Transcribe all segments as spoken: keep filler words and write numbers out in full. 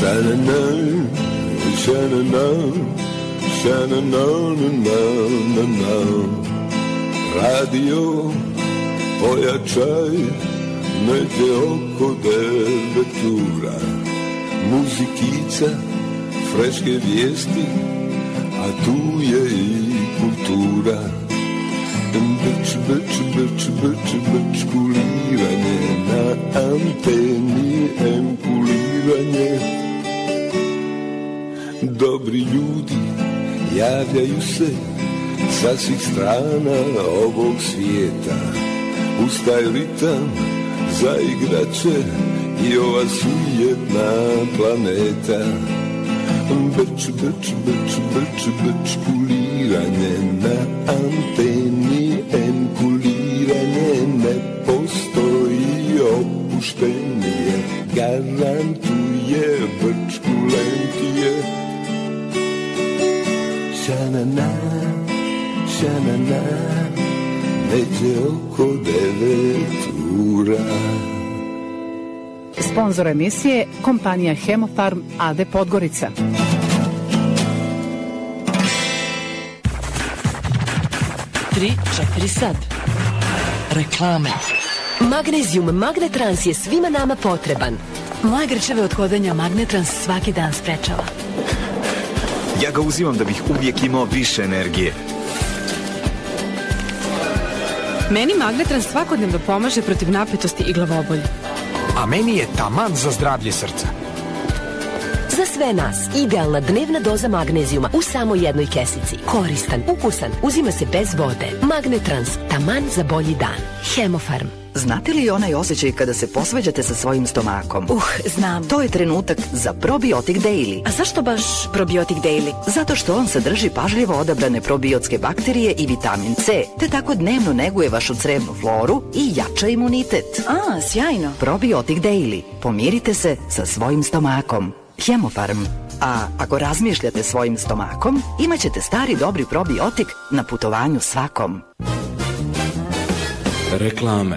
Sha-na-na, sha-na-na, sha-na-na-na-na-na. Radio pojačaj, negdje oko devetura. Muzikica, freške vijesti, a tu je i kultura. Brč, brč, brč, brč, brč, kuliranje na anteni, emkuliranje. Dobri ljudi javljaju se sa svih strana ovog svijeta. Uz taj ritam zaigrat će i ova sujetna planeta. Brč, brč, brč, brč, brč, kuliranje na anteni, enkuliranje, ne postoji opuštenije, garantuje brčkulentije. Ša-na-na, ša-na-na, neđe oko devet ura. Sponzor emisije kompanija Hemofarm A D Podgorica. tri četiri sad. Reklame. Magnezijum Magnetrans je svima nama potreban. Moje grčeve od hodanja Magnetrans svaki dan sprečava. Ja ga uzimam da bih uvijek imao više energije. Meni Magnetrans svakodnevno pomaže protiv napetosti i glavobolje. A meni je taman za zdravlje srca. Za sve nas, idealna dnevna doza magnezijuma u samo jednoj kesici. Koristan, ukusan, uzima se bez vode. Magnetrans, taman za bolji dan. Hemofarm. Znate li onaj osjećaj kada se posvađate sa svojim stomakom? Uh, znam. To je trenutak za Probiotic Daily. A zašto baš Probiotic Daily? Zato što on sadrži pažljivo odabrane probiotske bakterije i vitamin C, te tako dnevno neguje vašu crevnu floru i jača imunitet. A, sjajno. Probiotic Daily. Pomirite se sa svojim stomakom. Hemofarm. A ako razmišljate svojim stomakom, imat ćete stari dobri probiotik na putovanju svakom. Reklame.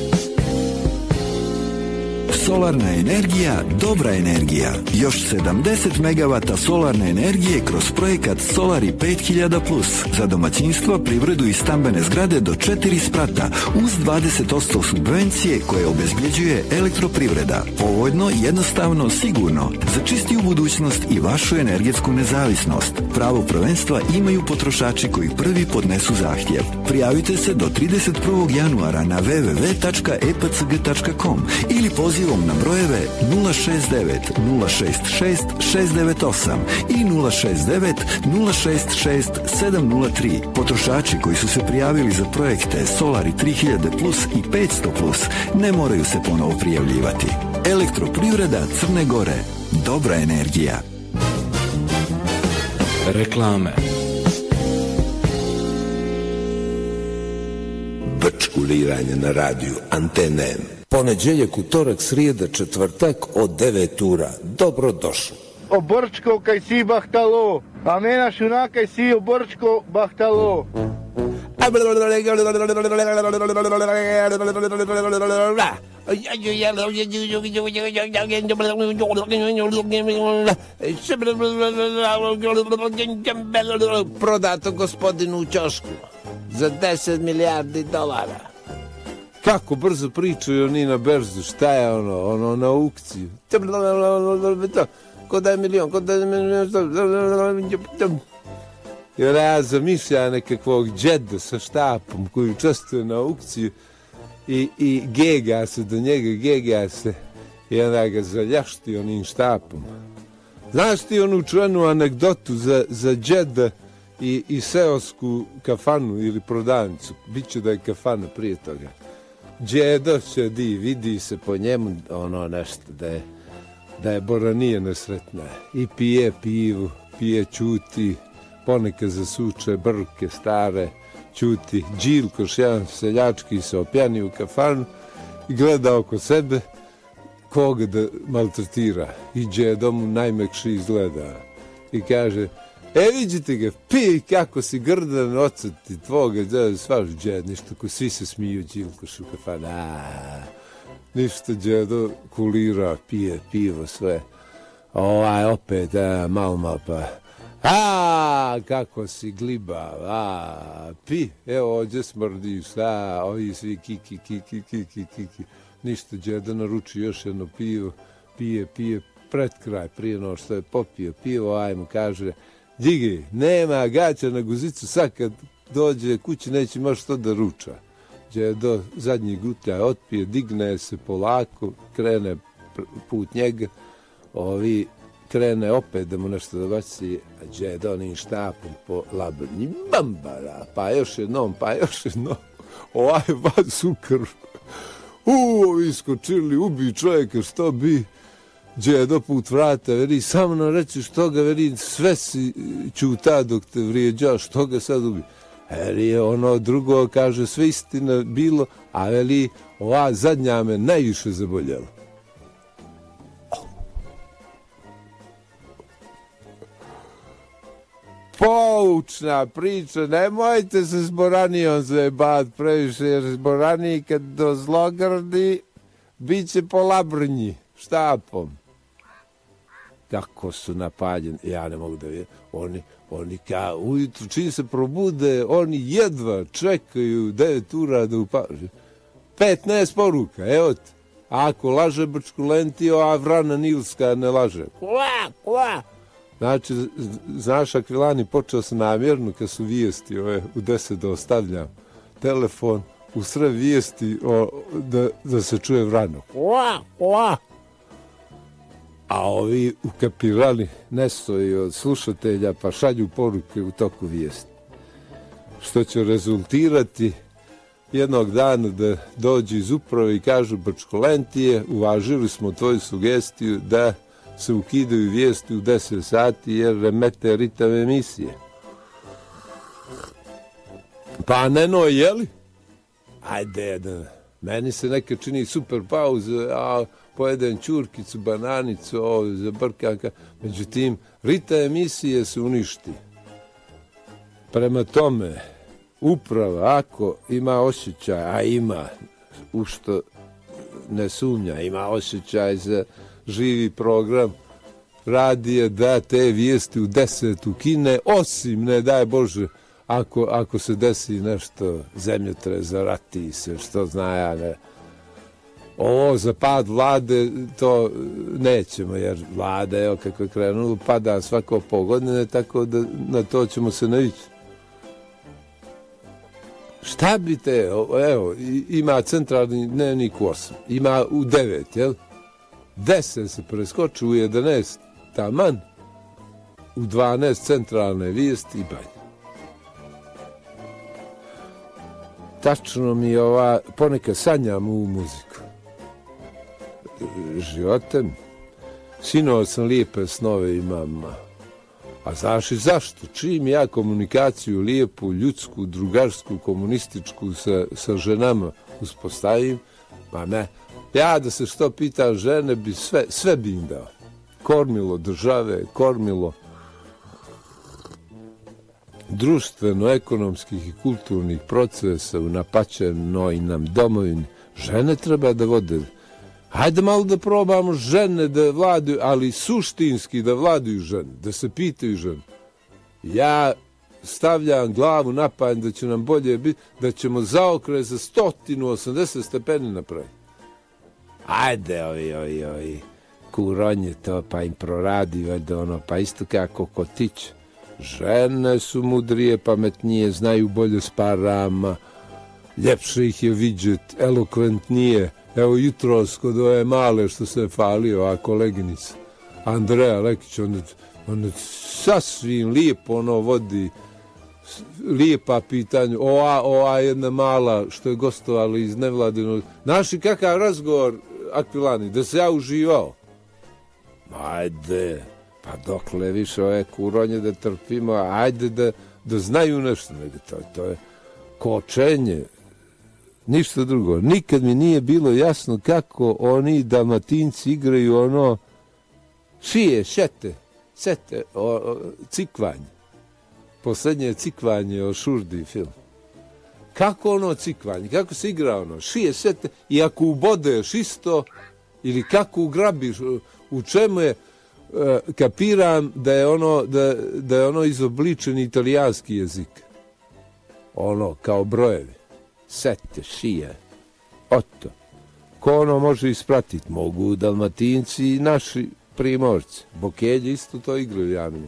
Solarna energija, dobra energija. Još sedamdeset megavata solarne energije kroz projekat Solari pet hiljada plus. Za domaćinstva, privredu i stambene zgrade do četiri sprata uz dvadeset posto subvencije koje obezbjeđuje Elektroprivreda. Povoljno, jednostavno, sigurno. Za čistiju budućnost i vašu energetsku nezavisnost. Pravo prvenstva imaju potrošači koji prvi podnesu zahtjev. Prijavite se do trideset prvog januara na w w w tačka e p c g tačka com ili pozivom na brojeve nula šest devet nula šest šest šest devet osam i nula šest devet nula šest šest sedam nula tri. Potrošači koji su se prijavili za projekte Solari tri hiljade plus i petsto plus ne moraju se ponovo prijavljivati. Elektroprivreda Crne Gore. Dobra energija. Reklame. Brčkuliranje na radiju Antene. Ponedjeljak, utorak, srijeda, četvrtak od devet ura. Dobro došli. Oborčko kaj si bahtalo, a mena šuna kaj si oborčko bahtalo. Prodato gospodinu u ćošku za deset milijardi dolara. Kako brzo pričaju oni na berzu, šta je ono, ono na aukciju. Ko da je milion, ko da je milion. Jer ja zamišljam nekakvog džeda sa štapom koji učestvuje na aukciju i, i gega se do njega, gega se i onda ga zaljašti onim štapom. Znaš ti onu čuvenu anegdotu za, za džeda i, i seosku kafanu ili prodavnicu? Biće da je kafana prije toga. Džedo šedi, vidi se po njemu ono nešto da je, da je boranije nesretna. I pije pivu, pije čuti, ponekad zasuče brke stare, čuti. Đilkoš, jedan seljački, se opjani u kafanu i gleda oko sebe koga da maltretira. I džedo mu najmekši izgleda i kaže: e, vidite ga, pi, kako si grdan, oceti tvoga, da, svaš džed, ništa, ko svi se smiju Đilkošu kafana, aaa, ništa, džedo kulira, pije pivo, sve, ovaj opet, a, malo, malo, pa, a, kako si glibav, a, pi, evo, ovdje smrdiš, a, ovi svi kiki, kiki, kiki, kiki, ništa, džeda naruči još jedno pivo, pije, pije, pred kraj, prije no što je popio pivo, ajmo, kaže, digi, nema gaća na guzicu, sad kad dođe kući neće moći što da ruča. Gdje do zadnjih gutlja otpije, digne se polako, krene put njega, ovi krene opet da mu nešto da baci, a gdje je do onim štapom po labrnji, bambara, pa još jednom, pa još jednom, ovaj vas u krv. U, ovi skočili, ubi čovjeka, što bi, gdje je do put vrata, veri, samo nam reći što ga, veri, sve si čuta dok te vrijeđa, što ga sad ubi. Veri je ono drugo, kaže, sve istina bilo, a veli, ova zadnja me najviše zaboljela. Poučna priča, nemojte se s Boranijom zajebat previše, jer s Boraniji kad do zlogrdi, bit će po labrnji, štapom. Kako su napaljeni, ja ne mogu da vidim, oni, oni kao ujutru, čim se probude, oni jedva čekaju devet ura da upaže. petnaest poruka, evo ti. Ako laže Brčkulentio, a Vrana Nilska ne laže. Kva, kva. Znači, znaš, Akvilani, počeo sam namjerno kad su vijesti, ove, u deset da ostavljam telefon, u sred vijesti o, da, da se čuje Vrano. Kva, kva. A ovi ukapirali nestoji od slušatelja pa šalju poruke u toku vijesti. Što će rezultirati jednog dana da dođu iz uprave i kažu Brčkolentije, uvažili smo tvoju sugestiju da se ukidaju vijesti u deset sati jer remete ritam emisije. Pa neno, jeli? Ajde, jedan. Meni se neka čini super pauza, a pojedem čurkicu, bananicu, ovo, zabrkanka. Međutim, ritam emisije se uništi. Prema tome, uprava, ako ima osjećaj, a ima, u što ne sumnja, ima osjećaj za živi program, radije da te vijesti u deset ukine, osim, ne daj Bože, ako, ako se desi nešto zemljotres, zarati se, što zna ja, ne. Ovo za pad vlade, to nećemo, jer vlada, evo kako je krenulo, pada svako pol godine, tako da na to ćemo se navići. Šta bi te, evo, ima centralni dnevnik u osam, ima u devet, jel? deset se preskoči u jedanaest, taman, u dvanaest centralne vijesti i banje. Tačno mi je ova, ponekad sanjam u muziku. Životem, sinoć sam lijepe snove imam. A znaš i zašto? Čim ja komunikaciju lijepu, ljudsku, drugarsku, komunističku sa, sa ženama uspostavim, pa ne, ja da se što pita žene, bi sve, sve bi im dao. Kormilo države, kormilo društveno-ekonomskih i kulturnih procesa u napaćenoj nam domovini. Žene treba da vode. Hajde malo da probamo žene da vladaju, ali suštinski da vladaju žene, da se pitaju žene. Ja stavljam glavu na panj da će nam bolje biti, da ćemo zaokret za sto osamdeset stepeni napraviti. Ajde, ovi, ovi, ovi, kuronje to, pa im proradi, valjda ono, pa isto kako kotić. Žene su mudrije, pametnije, znaju bolje s parama, ljepše ih je vidjeti, elokventnije. Evo jutros kod ove male što se falio, a koleginica Andreja Lekić, ona, ona sasvim lijepo ono vodi, lijepa pitanja. Ova, ova jedna mala što je gostovala iz nevladinog. Znaš li kakav razgovor, Akvilani, da se ja uživao? Ajde, pa dokle više ove kuronje da trpimo, ajde da, da znaju nešto. To, to je kočenje. Ništa drugo. Nikad mi nije bilo jasno kako oni Dalmatinci igraju ono šije, šete, sete, o, o, cikvanje. Posljednje cikvanje o Šurdi film. Kako ono cikvanje? Kako se igra ono? Šije, sete i ako ubodeš isto ili kako ugrabiš, u čemu je uh, kapiram da je ono, da, da je ono izobličen italijanski jezik. Ono, kao brojevi. Sette, šije, oto. Ko ono može ispratiti? Mogu Dalmatinci i naši primorci. Bokelji isto to igraju, ja mislim.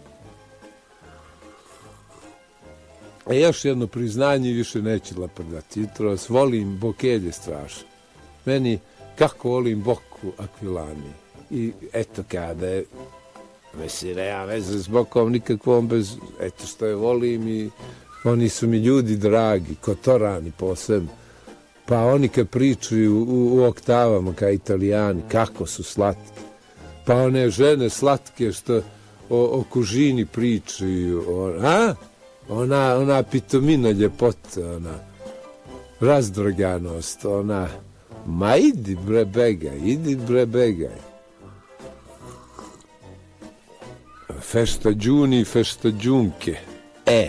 E još jedno priznanje, više neću laprdati. Jutros volim Bokelje strašno. Meni, kako volim Boku Akvilani. I eto kada je, mislim, nema veze s Bokom nikakvom, bez, eto što je volim i oni su mi ljudi dragi, kotorani posebno. Pa oni kad pričaju u, u oktavama kao Italijani, kako su slatki. Pa one žene slatke što o, o kužini pričaju, on, a? Ona, ona pitomina ljepota, ona razdraganost, ona, ma idi bre begaj, idi bre begaj. Feštađuni, feštađunke, e.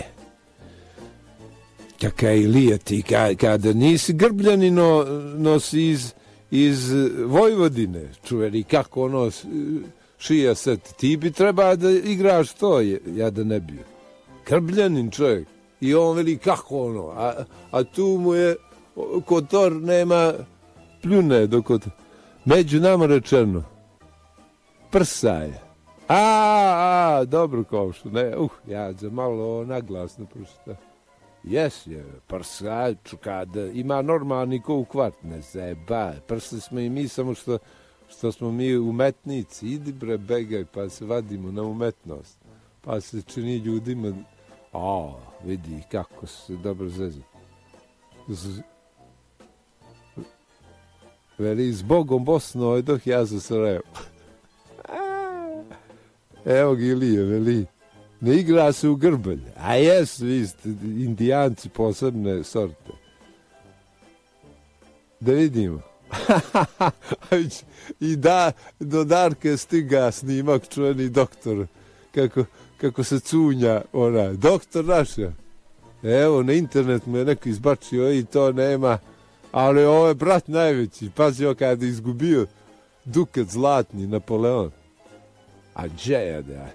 Kakaj lijeti, kada nisi grbljanino nosi iz, iz Vojvodine, čuveni, kako ono šija set, ti bi treba da igraš to, ja da ne bi. Grbljanin čovjek, i on veli kako ono, a, a tu mu je, Kotor nema pljune, dok od, među nama rečeno, prsa je. A, a, dobro Kovšu, ne, uh, ja za malo naglasno pročitao. Jes je, prsa, kada ima normalni ko u kvart, ne zeba, prsa smo i mi, samo što, što smo mi umetnici, idi bre, begaj, pa se vadimo na umetnost, pa se čini ljudima, a, vidi kako se dobro zezu. Z... Veli, s Bogom Bosno, dok ja za Sarajevo. Evo ga Ilije, veli. Ne igra se u grbelj. A jes, vi ste indijanci posebne sorte. Da vidimo. I da, do Darke stiga snimak čuveni doktor. Kako, kako se cunja ona. Doktor naša. Evo, na internet mu je neko izbačio i to nema. Ali ovo je brat najveći. Pazio kada je izgubio dukat zlatni Napoleon. A gdje je da?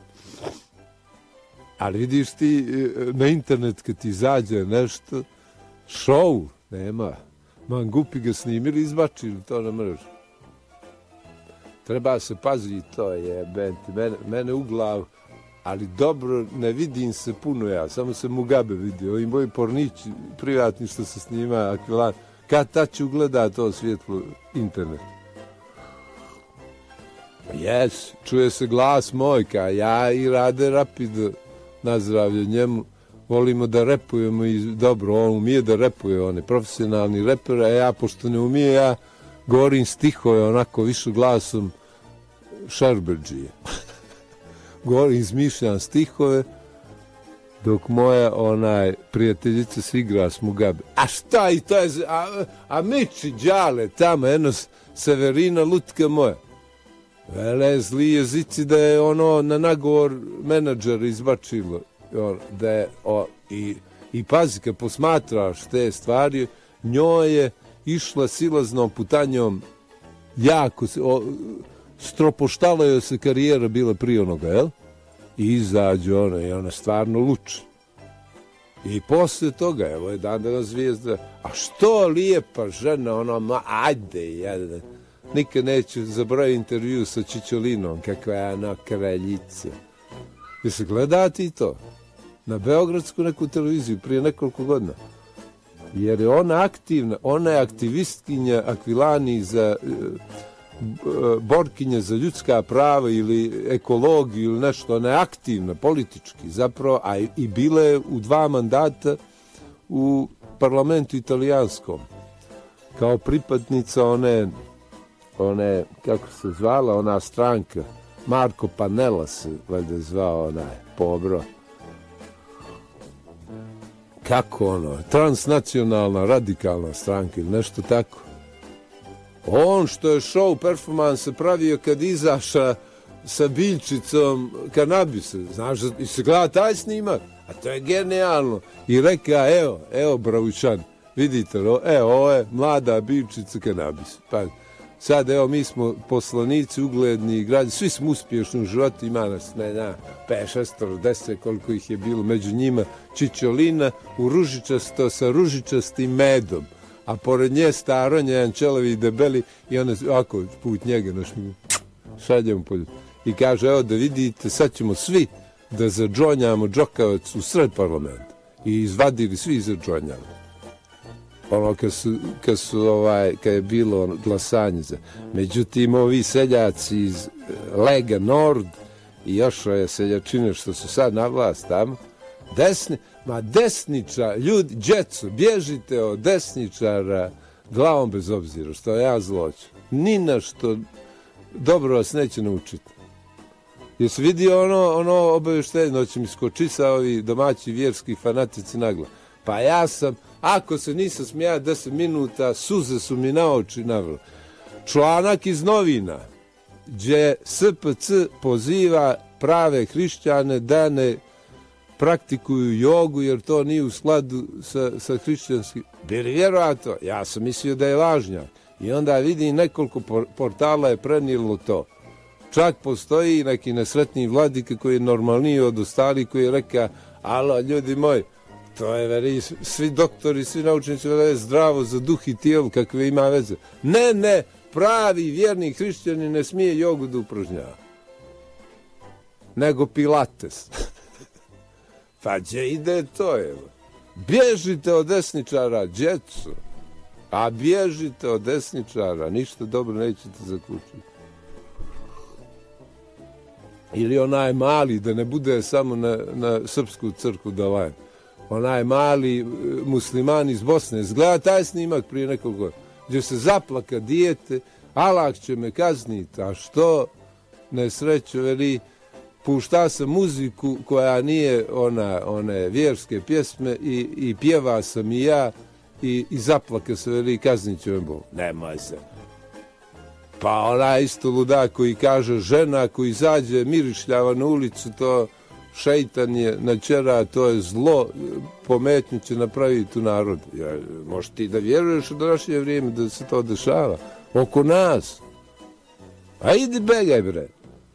Ali vidiš ti na internet kad ti izađe nešto, show nema. Mangupi ga snimili i izbačili to na mrežu. Treba se paziti, to je benti. Mene, mene u glavu, ali dobro ne vidim se puno ja, samo se Mugabe vidio. Ovi moji pornići privatni što se snima, Akvilan, kad ta ću gleda to svjetlo internet. Jes, čuje se glas moj, ka ja i Rade Rapid na zdravlje njemu. Volimo da repujemo i dobro, on umije da repuje, on je profesionalni reper, a ja, pošto ne umije, ja govorim stihove onako više glasom Šerbeđije. Govorim, izmišljam stihove, dok moja onaj prijateljica se igra s Mugabe. A šta i to je, a, a Miči Đale tamo, jedno Severina lutka moja. Vele, zli jezici da je ono na nagovor menadžer izbačilo. Da je, o, i, i pazi, kad posmatraš te stvari, njoj je išla silaznom putanjom jako, o, stropoštala joj se karijera bila prije onoga, jel? I izađe ona i ona stvarno luči. I posle toga, evo je dan danas zvijezda, a što lijepa žena, ono, ma, ajde, jedan. Nikad neću zaboraviti intervju sa Čičolinom, kakva je ona kraljica. Jesi gledati to? Na beogradsku neku televiziju prije nekoliko godina. Jer je ona aktivna, ona je aktivistkinja Akvilani za borkinja za ljudska prava ili ekologiju ili nešto. Ona je aktivna politički zapravo, a i bila je u dva mandata u parlamentu italijanskom. Kao pripadnica one, one, kako se zvala, ona stranka, Marko Pannella se valjda zvao onaj pobro. Kako ono, transnacionalna, radikalna stranka ili nešto tako. On što je show performance pravio kad izaša sa biljčicom kanabisa, znaš, i se gleda taj snimak, a to je genijalno. I reka, evo, evo Bravučan, vidite, evo, ovo je mlada biljčica kanabisa. Pa, sad evo mi smo poslanici, ugledni građani, svi smo uspješni u životu, ima nas ne znam, pet, šest, deset, koliko ih je bilo, među njima čičolina u ružičasto sa ružičastim medom, a pored nje staronje, jedan čelovi debeli i ona ovako put njega naš šaljamo polju i kaže evo da vidite, sad ćemo svi da zadžonjamo džokavac u sred parlamenta i izvadili svi zadžonjamo. Ono kad su, kad su ovaj, kad je bilo glasanje za. Međutim, ovi seljaci iz Lega Nord i još je seljačine što su sad na vlast tamo, desni, ma desničar, ljudi, djeco, bježite od desničara glavom bez obzira, što ja zloću. Ni na što dobro vas neće naučiti. Jesi vidio ono, ono obavještenje, noći mi skoči sa ovi domaći vjerski fanatici nagla. Pa ja sam, ako se nisam smijao deset minuta, suze su mi na oči navrlo. Članak iz novina, gdje S P C poziva prave hrišćane da ne praktikuju jogu, jer to nije u skladu sa, sa hrišćanskim. Bili vjerojatno, ja sam mislio da je važnjak. I onda vidim nekoliko portala je prenijelo to. Čak postoji neki nesretni vladika koji je normalniji od ostalih, koji je rekao, alo, ljudi moji, to je veri, svi doktori, svi naučnici veri zdravo za duh i tijelo, kakve ima veze. Ne, ne, pravi vjerni hrišćani ne smije jogu da upražnjava. Nego pilates. Pa gdje ide to, evo. Bježite od desničara, djeco. A bježite od desničara, ništa dobro nećete zaključiti. Ili onaj mali, da ne bude samo na, na srpsku crkvu da lajem. Onaj mali musliman iz Bosne, zgleda taj snimak prije nekog godina, gdje se zaplaka dijete, Allah će me kazniti, a što nesrećo, veli, pušta sam muziku koja nije ona, one vjerske pjesme i, i pjeva sam i ja i, i zaplaka se, veli, kaznit će me Bog. Nemoj se. Pa ona isto luda koji kaže žena koji izađe mirišljava na ulicu, to šeitan je načera, to je zlo, pometnju će napraviti u narodu. Ja, možeš ti da vjeruješ u današnje vrijeme da se to dešava? Oko nas. A idi begaj, bre.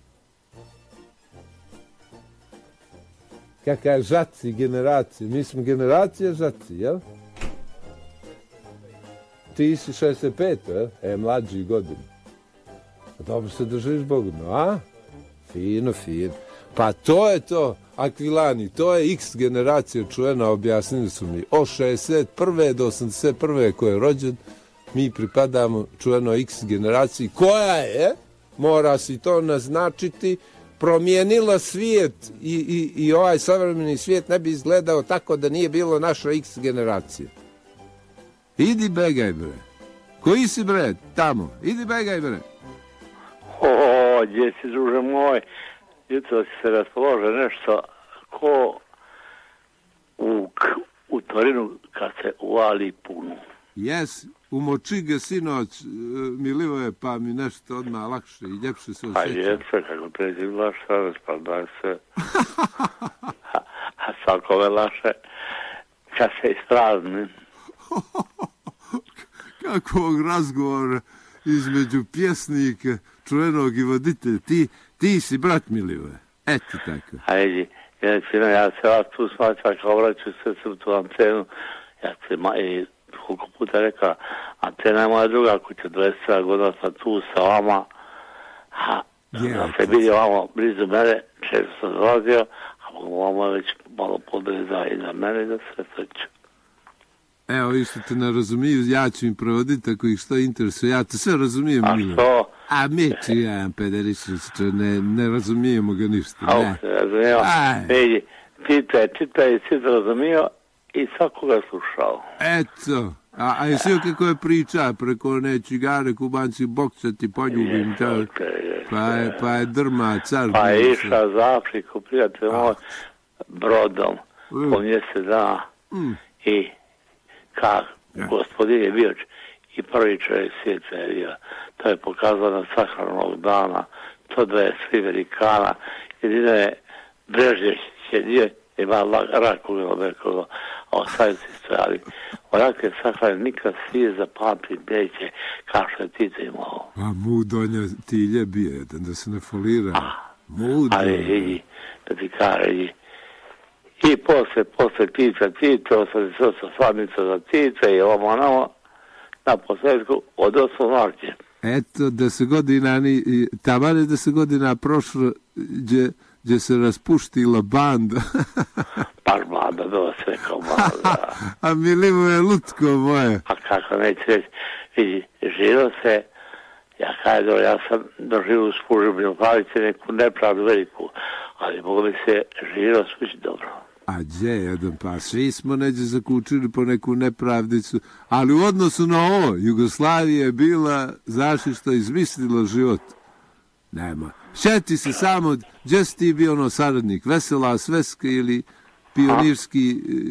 Kaka je žaci generacija? Mi smo generacija žaci, jel? Ti si šezdeset pet, jel? E, mlađi godin. Dobro se držiš Bogu, no, a? Fino, fino. Pa to je to, Akvilani, to je X generacija čuvena, objasnili su mi. Od šezdeset prve do osamdeset prve ko je rođen, mi pripadamo čuvenoj X generaciji, koja je, mora si to naznačiti, promijenila svijet i, i, i ovaj savremeni svijet ne bi izgledao tako da nije bilo naša X generacije. Idi begaj, bre. Koji si, bre, tamo? Idi begaj, bre. O, gdje si, druže moj? Jutro si se raspolože nešto ko u, u Torinu kad se uvali puno. Jes, umoči ga sinoć, Milivoje, pa mi nešto odmah lakše i ljepše se osjeća. A jeste, kako pređe laša, pa da se... a, a svakome laše kad se isprazni. Kakvog razgovora između pjesnika, čuvenog i voditelja. Ti, ti si brat Milivoje. Eto tako. Ajde, ja, ja se vas tu smaća kao vraću se u tu antenu. Ja se ma, i koliko puta rekao, antena je moja druga kuća, dvadeset sedam godina sam tu sa vama. A, yeah, da se vidio vamo blizu mene, često sam dolazio, a vamo je već malo podreza i za mene da se sreću. Evo, vi što te ne razumiju, ja ću im prevoditi ako ih što interesuje. Ja te sve razumijem. A Milo. što? A mi ću jedan pederičnić, ne, ne razumijemo ga ništa. A ne se razumijemo. Vidi, čitaj, čitaj, si se razumio i svakoga slušao. Eto. A, a jesi joj kako je priča preko one čigare, kubanci, boksati, poljubim, jeste, jeste, pa, je, pa je drma, car. Pa je išla za Afriku, prijatelj moj, brodom, mm. po mjesec dana mm. i kak, ja. Gospodin je bio i prvi čovjek svijeta je bio. To je pokazano na sahranonog dana, to da je svi velikana, jedino je Brežnjević je dio, ima rak ugljeno vekoga, a ostaviti stojali. odakle sahrani nikad svi zapamti neće kao što je Tito imao. A Mudonja Tilje bio jedan, da se ne folira. A, Mudonja. ali i, da ti kaže, i, i posle, posle Tita, Tito, sad se sa sladnica za Tita i ovo namo, na posljedku od osam marke. Eto, deset godina, ni, taman je deset godina prošlo, gdje, gdje se raspuštila banda. Baš banda, do sve kao banda. A Milivo je lutko moje. A kako neće reći, vidi, žilo se, ja kada ja sam doživio u službenu palice neku nepravdu veliku, ali mogu bi se žilo svući dobro. A gdje jedan, pa svi smo neđe zakučili po neku nepravdicu, ali u odnosu na ovo, Jugoslavija je bila, znaš što izmislila život. Nema. Šeti se samo, gdje si ti bio ono saradnik, Vesela Sveska ili pionirski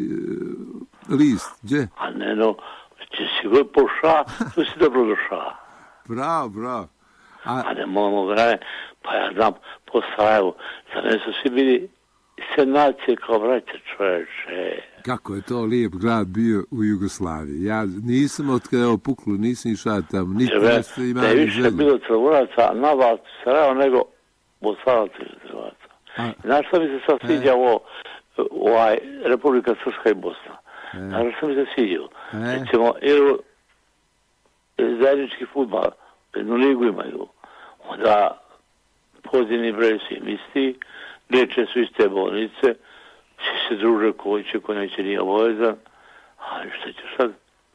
e, list, gdje? A ne, no, če si god poša, tu si dobro došao. Bravo, bravo. A, A ne moramo vrane, pa ja znam po Sarajevu, za ne su svi bili senacije kao vraća čoveče. Kako je to lijep grad bio u Jugoslaviji. Ja nisam od kada je opuklo, nisam išao tamo, niti nešto imam želju. Da je više bilo Crvoraca na vlast Sarajeva nego Bosanaca i Crvoraca. Znaš što mi se sad sviđa ovo, ovaj, Republika Srpska i Bosna? E. Znaš što mi se sviđa? E. Recimo, ili zajednički fudbal, jednu ligu imaju, onda pozdjeni broj su im isti, liječe su iste bolnice, svi se druže koji će, koji neće nije obavezan, ali šta ćeš sad?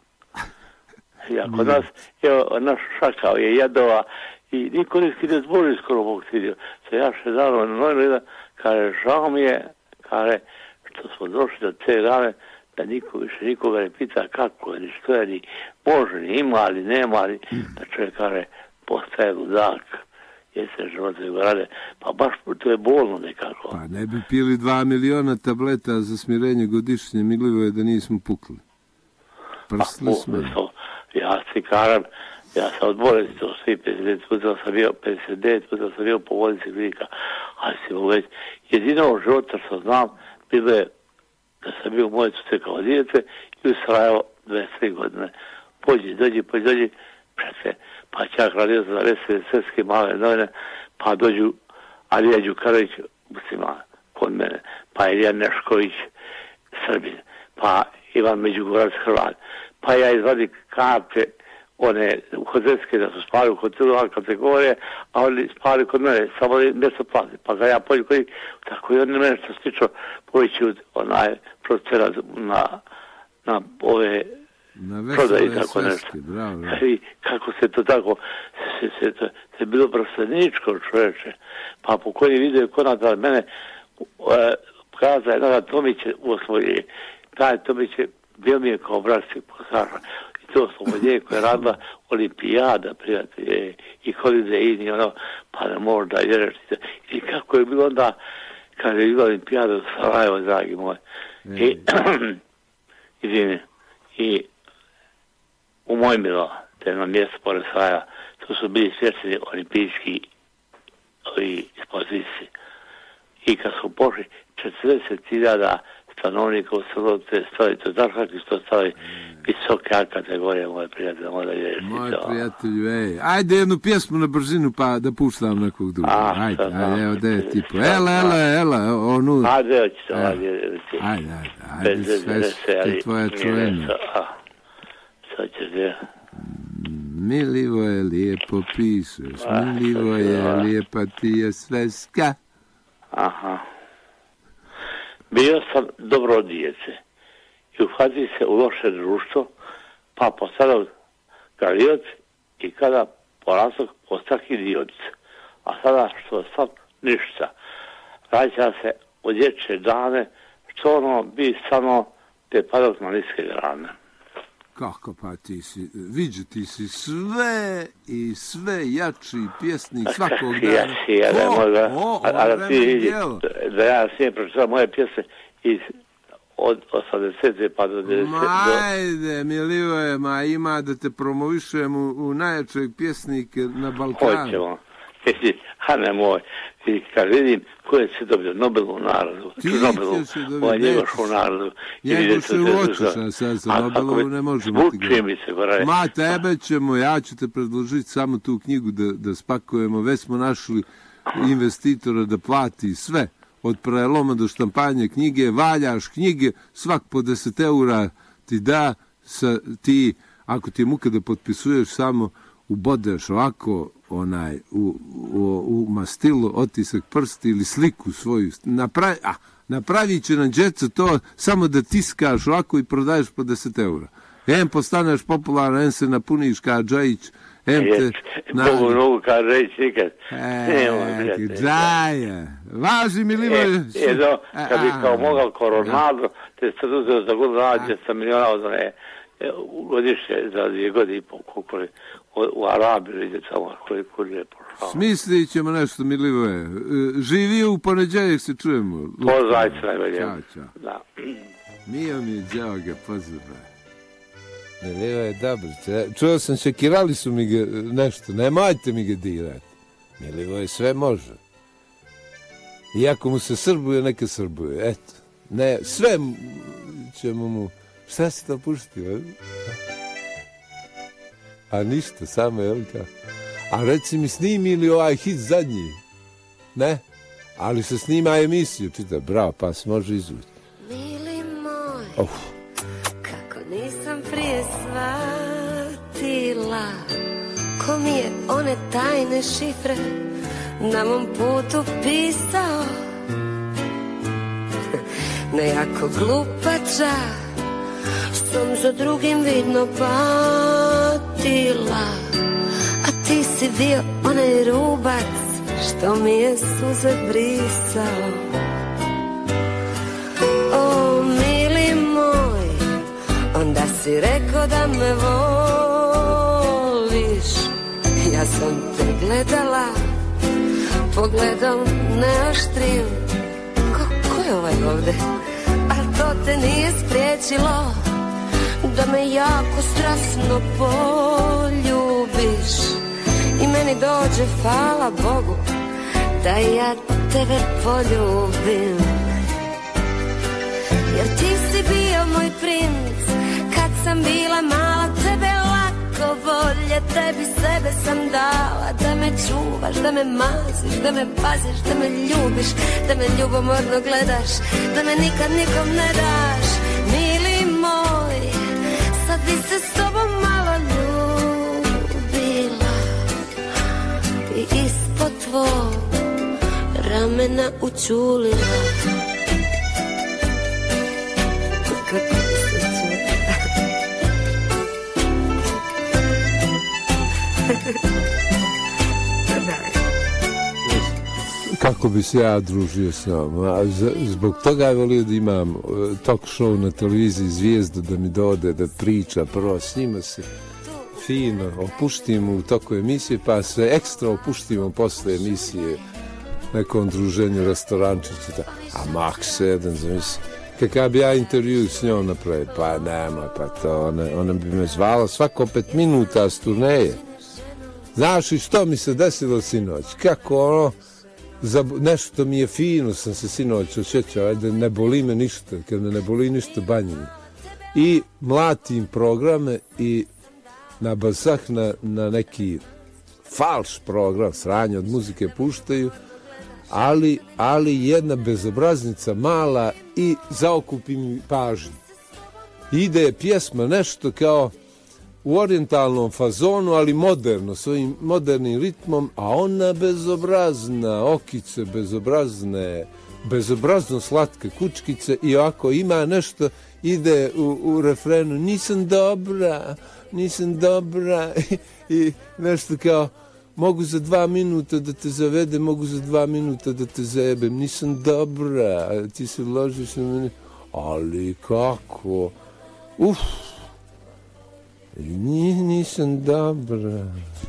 Ja, kod nas, evo, naš šakao je jadova i niko niski ne zbori skoro Bog vidio. Se ja še dano na novinu jedan, kaže, žao mi je, kaže, što smo došli do te rane, da niko više nikoga ne pita kako je, ni što je, ni može, ni ima, ali nema, ali da čovjek kaže, postaje ludak. Jeste života i rade, pa baš to je bolno nekako. Pa ne bi pili dva miliona tableta za smirenje godišnje, Milivo je da nismo pukli. Prsli smo. Ja si karam, ja sam od bolesti, to svi pedeset devet puta sam bio, pedeset devet puta sam bio po vodici klika, ali si mogu reći, jedino života što znam, bilo je da sam bio u moje cuce kao dijete i u Sarajevo dvadeset tri godine. Pođi, dođi, pođi, dođi, prete, pa čak radio za Vesele Srpske male novine, pa dođu Alija Đukanović, muslima, kod mene, pa Ilija Nešković, Srbin, pa Ivan Međugorac, Hrvat, pa ja izvadim karte, one hotelske da su spali u hotelu A kategorije, a oni spali kod mene, samo mjesto plati, pa ga ja pođu kod njih, tako i oni mene što stiču povići onaj procena na, na ove prodaje i tako nešto. Bravo. I kako se to tako, se, se, to, se bilo prostaničko čoveče, pa po koji video konata mene e, kaza je Nada Tomić u osvoji, taj Tomić je bio mi je kao bratski posaža. I to slobodnije koje je radila olimpijada, prijatelje, i kolide i ono, pa ne možda jereš. I kako je bilo onda, kad je bila olimpijada u Sarajevo, dragi moj. I, izvini, i u Mojmilo, to je na mjesto pored Sarajeva, tu su bili svječani olimpijski ekspozici. I kad su pošli četrdeset hiljada stanovnika u selu, te stvari, to znaš kakvi su to stvari visoka kategorija, moje prijatelje, moja vjeriti. Moj prijatelju, ej, ajde jednu pjesmu na brzinu pa da puštam nekog drugog. Ajde, ajde, evo, de, tipo, ela, ela, ela, onu. Ajde, hoću se, ajde, ajde, ajde, sve ste tvoja čuvena. Sad će se... Milivo je lijepo pišeš, Milivo je lijepa ti je sveska. Aha. Bio sam dobro od djece i uhvati se u loše društvo, pa postao galioc i kada porastao postao idioc. A sada što sam ništa. Vraća se u dječje dane, što ono bi samo te padao na niske grane. Kako pa ti si, viđu ti si sve i sve jači pjesnik svakog dana. Ja si, ja da možda, a da ti vidi, da ja svijem pročitao moje pjesme iz od osamdesete pa do devedesete. Ma ajde, Milivoje, ma ima da te promovišujem u, u najjačeg pjesnike na Balkanu. Hoćemo. a ne moj. I kad vidim ko je se dobio Nobelovu nagradu, Nobelovu, ovaj njegošu nagradu. Njegov se uočiš, sad sa Nobelovu ne možemo ti gledati. Ma, tebe ćemo, ja ću te predložiti samo tu knjigu da, da spakujemo, već smo našli investitora da plati sve, od preloma do štampanja knjige, valjaš knjige, svak po deset eura ti da, sa, ti, ako ti je muka da potpisuješ, samo ubodeš ovako, onaj, u, u, u mastilu, otisak prsti ili sliku svoju, napravi, a, napravit će nam djeca to, samo da tiskaš ovako i prodaješ po deset eura. Em postaneš popularan, em se napuniš kao Džajić, em te... Bogu nogu kao Džajić nikad. E, Džaja, važi mi livo... Jedno, kad bi kao mogao koronado, te sad uzeo za godinu nađe sa miliona od one godišnje za dvije godine i pol, koliko je u Arabiju vidjeti samo koliko je pošao. Smislit ćemo nešto, Milivoje. Živi u ponedjeljak, se čujemo. Pozdravite najbolje. Ćao, čao. Da. Mio mi je djavo ga, pozdravaj. Milivoje, dobro. Čuo sam, šekirali su mi ga nešto. Nemojte mi ga dirati. Milivoje sve može. Iako mu se srbuje, neka srbuje. Eto. Ne, sve ćemo mu... Šta si to puštio? A ništa, samo je kao. A reci mi, snimi li ovaj hit zadnji? Ne? Ali se snima emisiju, čita, bravo, pa se može izvući. Mili moj, oh. Kako nisam prije shvatila, ko mi je one tajne šifre na mom putu pisao. Nejako glupača, sam za drugim vidno patila, a ti si bio onaj rubac što mi je suze brisao. O, mili moj, onda si rekao da me voliš. Ja sam te gledala, pogledom neoštrim. Ko, ko je ovaj ovde? Al to te nije spriječilo da me jako strasno poljubiš. I meni dođe, hvala Bogu, da ja tebe poljubim. Jer ti si bio moj princ kad sam bila mala, tebe lako volje, tebi sebe sam dala. Da me čuvaš, da me maziš, da me paziš, da me ljubiš, da me ljubomorno gledaš, da me nikad nikom ne daš. Mili moj, sad bi se s tobom malo ljubila i ispod tvog ramena učulila. Kako bi se čula. Kako bi se ja družio s njom. Zbog toga je volio da imam talk show na televiziji Zvijezda, da mi dode, da priča. Prvo s njima se fino opuštimo u toku emisije, pa se ekstra opuštimo posle emisije nekom druženju, restorančići. A Max sedam, zamisli. Kakav bi ja intervju s njom napravio? Pa nema, pa to, ona, ona bi me zvala svako pet minuta s turneje. Znaš i što mi se desilo sinoć? Kako ono, za nešto mi je fino, sam se sinoć osjećao, ajde, ne boli me ništa, kad me ne boli ništa banjim. I mlatim programe i na basah na, na neki falš program, sranje od muzike puštaju, ali, ali jedna bezobraznica mala i zaokupi mi pažnju. Ide pjesma nešto kao u orijentalnom fazonu, ali moderno, svojim modernim ritmom, a ona bezobrazna, okice bezobrazne, bezobrazno slatke kučkice i ovako ima nešto, ide u, u refrenu, nisam dobra, nisam dobra i, i nešto kao, mogu za dva minuta da te zavedem, mogu za dva minuta da te zajebem, nisam dobra, ti se ložiš na mene, ali kako, uff, nisam dobra.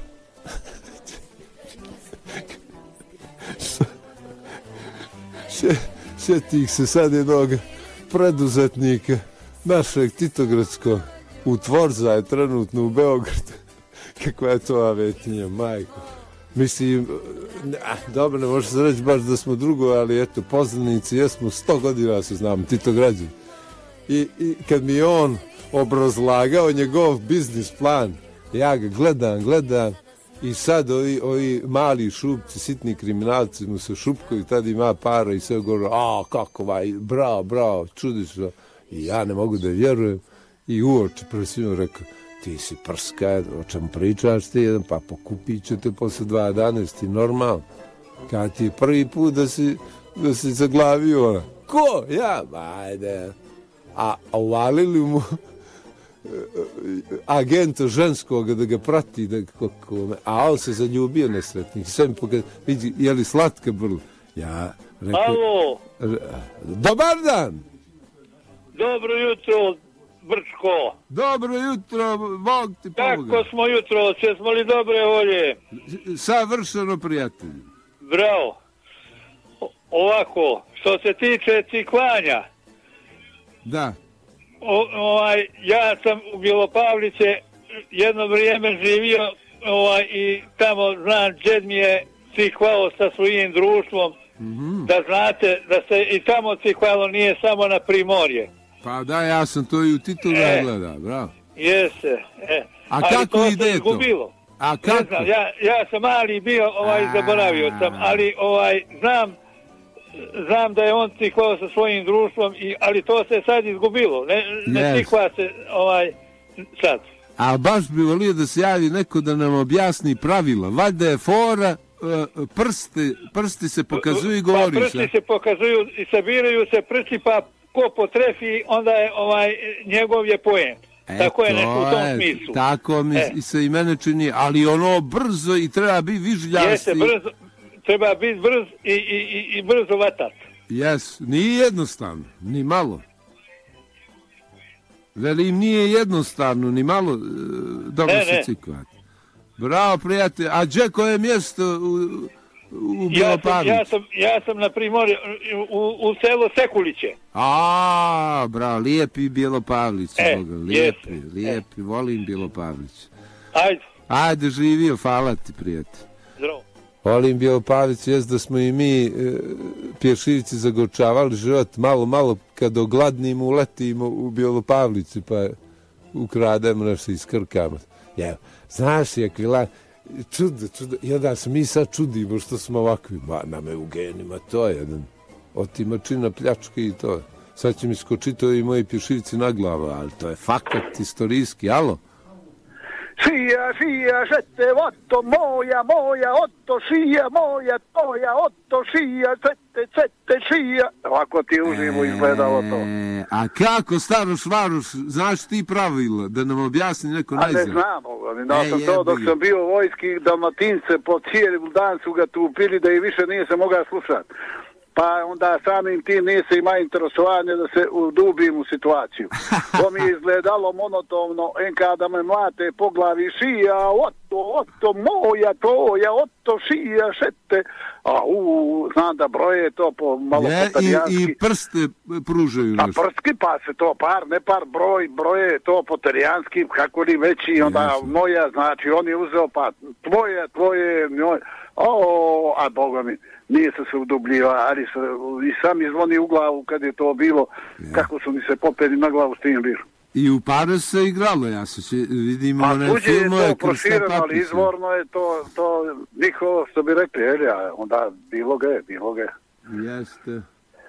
Sjetih se sad jednog preduzetnika našeg Titogradskog u Tvorza je trenutno u Beogradu. Kakva je to avetinja, majko. Mislim, a, dobro, ne može se reći baš da smo drugo, ali eto, poznanici jesmo, sto godina se znamo, Tito građan. I, I kad mi je on obrazlagao njegov biznis plan, ja ga gledam, gledam, i sad ovi, ovi mali šupci, sitni kriminalci mu se šupkaju, tad ima para i sve govore, a kako vaj, bravo, bravo, čudično. I ja ne mogu da vjerujem i uoči pre svima rekao, ti si prska, o čemu pričaš ti jedan, pa pokupit ću te posle dva dana, jesi ti normalno. Kad ti je prvi put da si, da si zaglavio ona, ko? Ja, ajde. A, a uvalili mu agenta ženskog da ga prati, da, kako, a on se zaljubio nesretnik. Sve mi pokazao, vidi, je li slatka brla? Ja rekao... Alo! Dobar dan! Dobro jutro, Brčko! Dobro jutro, Bog ti pomoga! Kako smo jutro, jesmo li dobre volje? Savršeno, prijatelju. Bravo! O, ovako, što se tiče ciklanja... Da. O, ovaj, ja sam u Bjelopavlice jedno vrijeme živio ovaj, i tamo, znam, džed mi je ciklao sa svojim društvom, mm-hmm. da znate da se i tamo ciklalo, nije samo na Primorje. Pa da, ja sam to i u titulu e, gleda, bravo. Jeste. E. A ali kako to ide to? Izgubilo. A kako? Znam, ja, ja sam mali bio, ovaj, zaboravio sam, ali ovaj, znam, znam da je on ciklao sa svojim društvom, i, ali to se sad izgubilo. Ne, ne yes. cikla se ovaj, sad. A baš bi volio da se javi neko da nam objasni pravila. Valjda je fora, prsti, prsti se pokazuju i govoriš. Pa prsti se pokazuju i sabiraju se prsti, pa ko potrefi, onda je ovaj, njegov je poen. E, tako je nešto u tom je, smislu. Tako mi e. se i mene čini, ali ono brzo i treba biti vižljasti. Jeste, brzo. Treba biti brz i, i, i brzo vatat. Jes, nije jednostavno, ni malo. Velim, nije jednostavno, ni malo dobro ne, se ne. ciklati. Bravo, prijatelj. A gdje koje je mjesto u, u Bjelopavlici? Ja sam, ja, sam, ja sam na Primorju, u, u selo Sekuliće. A, bravo, lijepi Bjelopavlić. E, lijepi, lijepi, e. volim Bjelopavlić. Ajde. Ajde, živio, hvala ti, prijatelj. Zdravo. Volim Bjelopavlić, jest da smo i mi e, pješivci zagorčavali život, malo, malo kad ogladnimo, uletimo u Bjelopavlici, pa ukrademo nešto, iskrkamo. Ja, znaš, Jakvila, čudo, čudo, i onda se mi sad čudimo što smo ovakvi, ma, nam je u genima, to je jedan otimačina, pljačke i to. Sad će mi skočiti ovi moji pješivci na glavu, ali to je fakat istorijski, alo? Šija, šija, žete, oto moja, moja, oto šija, moja, toja, oto šija, cete, cete, šija. Ovako ti uživo izgledalo to. E, a kako, Staroš Varoš, znaš ti pravila, da nam objasni neko najzad? A ne znam, ali sam to dok sam bio u vojski, Dalmatince po cijeli dan su ga tupili da i više nije se mogao slušati. Pa onda samim tim nije se ima interesovanje da se udubim u situaciju. To mi je izgledalo monotovno, en kada me mlate po glavi, šija, oto, oto, moja, toja, oto, šija, šete. A u, znam da broje to po malo je, po talijanski. I, i prste pružaju nešto. A prstki pa se to par, ne par, broj, broje to po talijanski, kako li veći, onda Jasne. moja, znači on je uzeo pa tvoje, tvoje, njoj. O, a Boga mi, nije se se udubljiva, ali se, i sam izvoni u glavu kad je to bilo, ja. kako su mi se popeli na glavu s tim biru. I u paru se igralo, ja se će, vidimo pa, one filmove. Pa tuđe je to prošireno, ali izvorno je to, to njihovo, što bi rekli, jer ja, onda bilo ga je, bilo ga je. Jeste,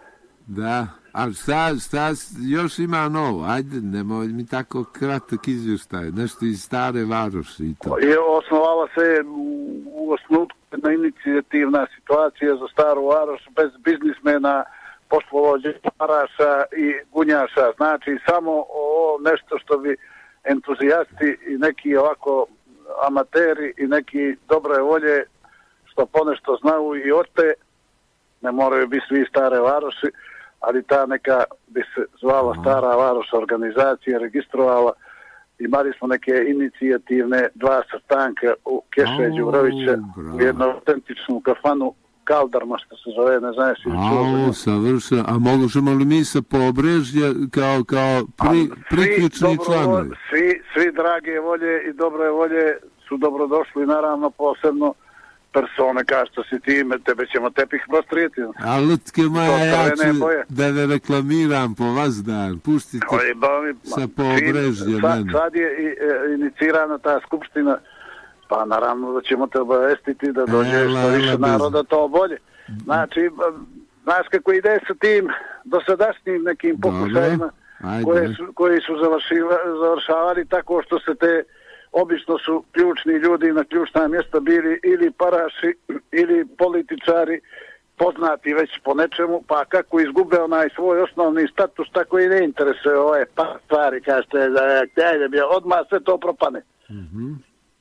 da, ali šta, šta, još ima novo, ajde, nemoj mi tako kratak izvještaj, nešto iz Stare Varoši i to. Je osnovala se u osnutku jedna inicijativna situacija za Staru Varoš bez biznismena, poslovođe, paraša i gunjaša. Znači samo o nešto što bi entuzijasti i neki ovako amateri i neki dobre volje što ponešto znaju i ote, ne moraju biti svi Stare Varoši, ali ta neka bi se zvala Stara Varoš organizacija, registrovala. Imali smo neke inicijativne dva sastanka u Keše Đurovića, u jednu autentičnu kafanu Kaldarma, što se zove, ne znaš ili čuo. A, savršeno. A možemo li mi sa Pobrežja kao, kao pri, priključni članovi? Svi, svi drage volje i dobre volje su dobrodošli, naravno posebno persone kao što si ti, tebe ćemo tepih prostrijeti. A lutke moja, ja ću da ne reklamiram po vas dan, puštite Oj, ba, mi, sa pobrežje sad, mene. sad je i, e, inicirana ta skupština, pa naravno da ćemo te obavestiti da dođe Ela, što više ela, naroda, to bolje. Znači, znaš kako ide sa tim dosadašnjim nekim pokušajima koje su, koji su završavali tako što se te, obično su ključni ljudi na ključna mjesta bili ili paraši ili političari poznati već po nečemu, pa kako izgube onaj svoj osnovni status, tako i ne interesuje ove pa stvari, kažete da je odmah sve to propane. Mm-hmm.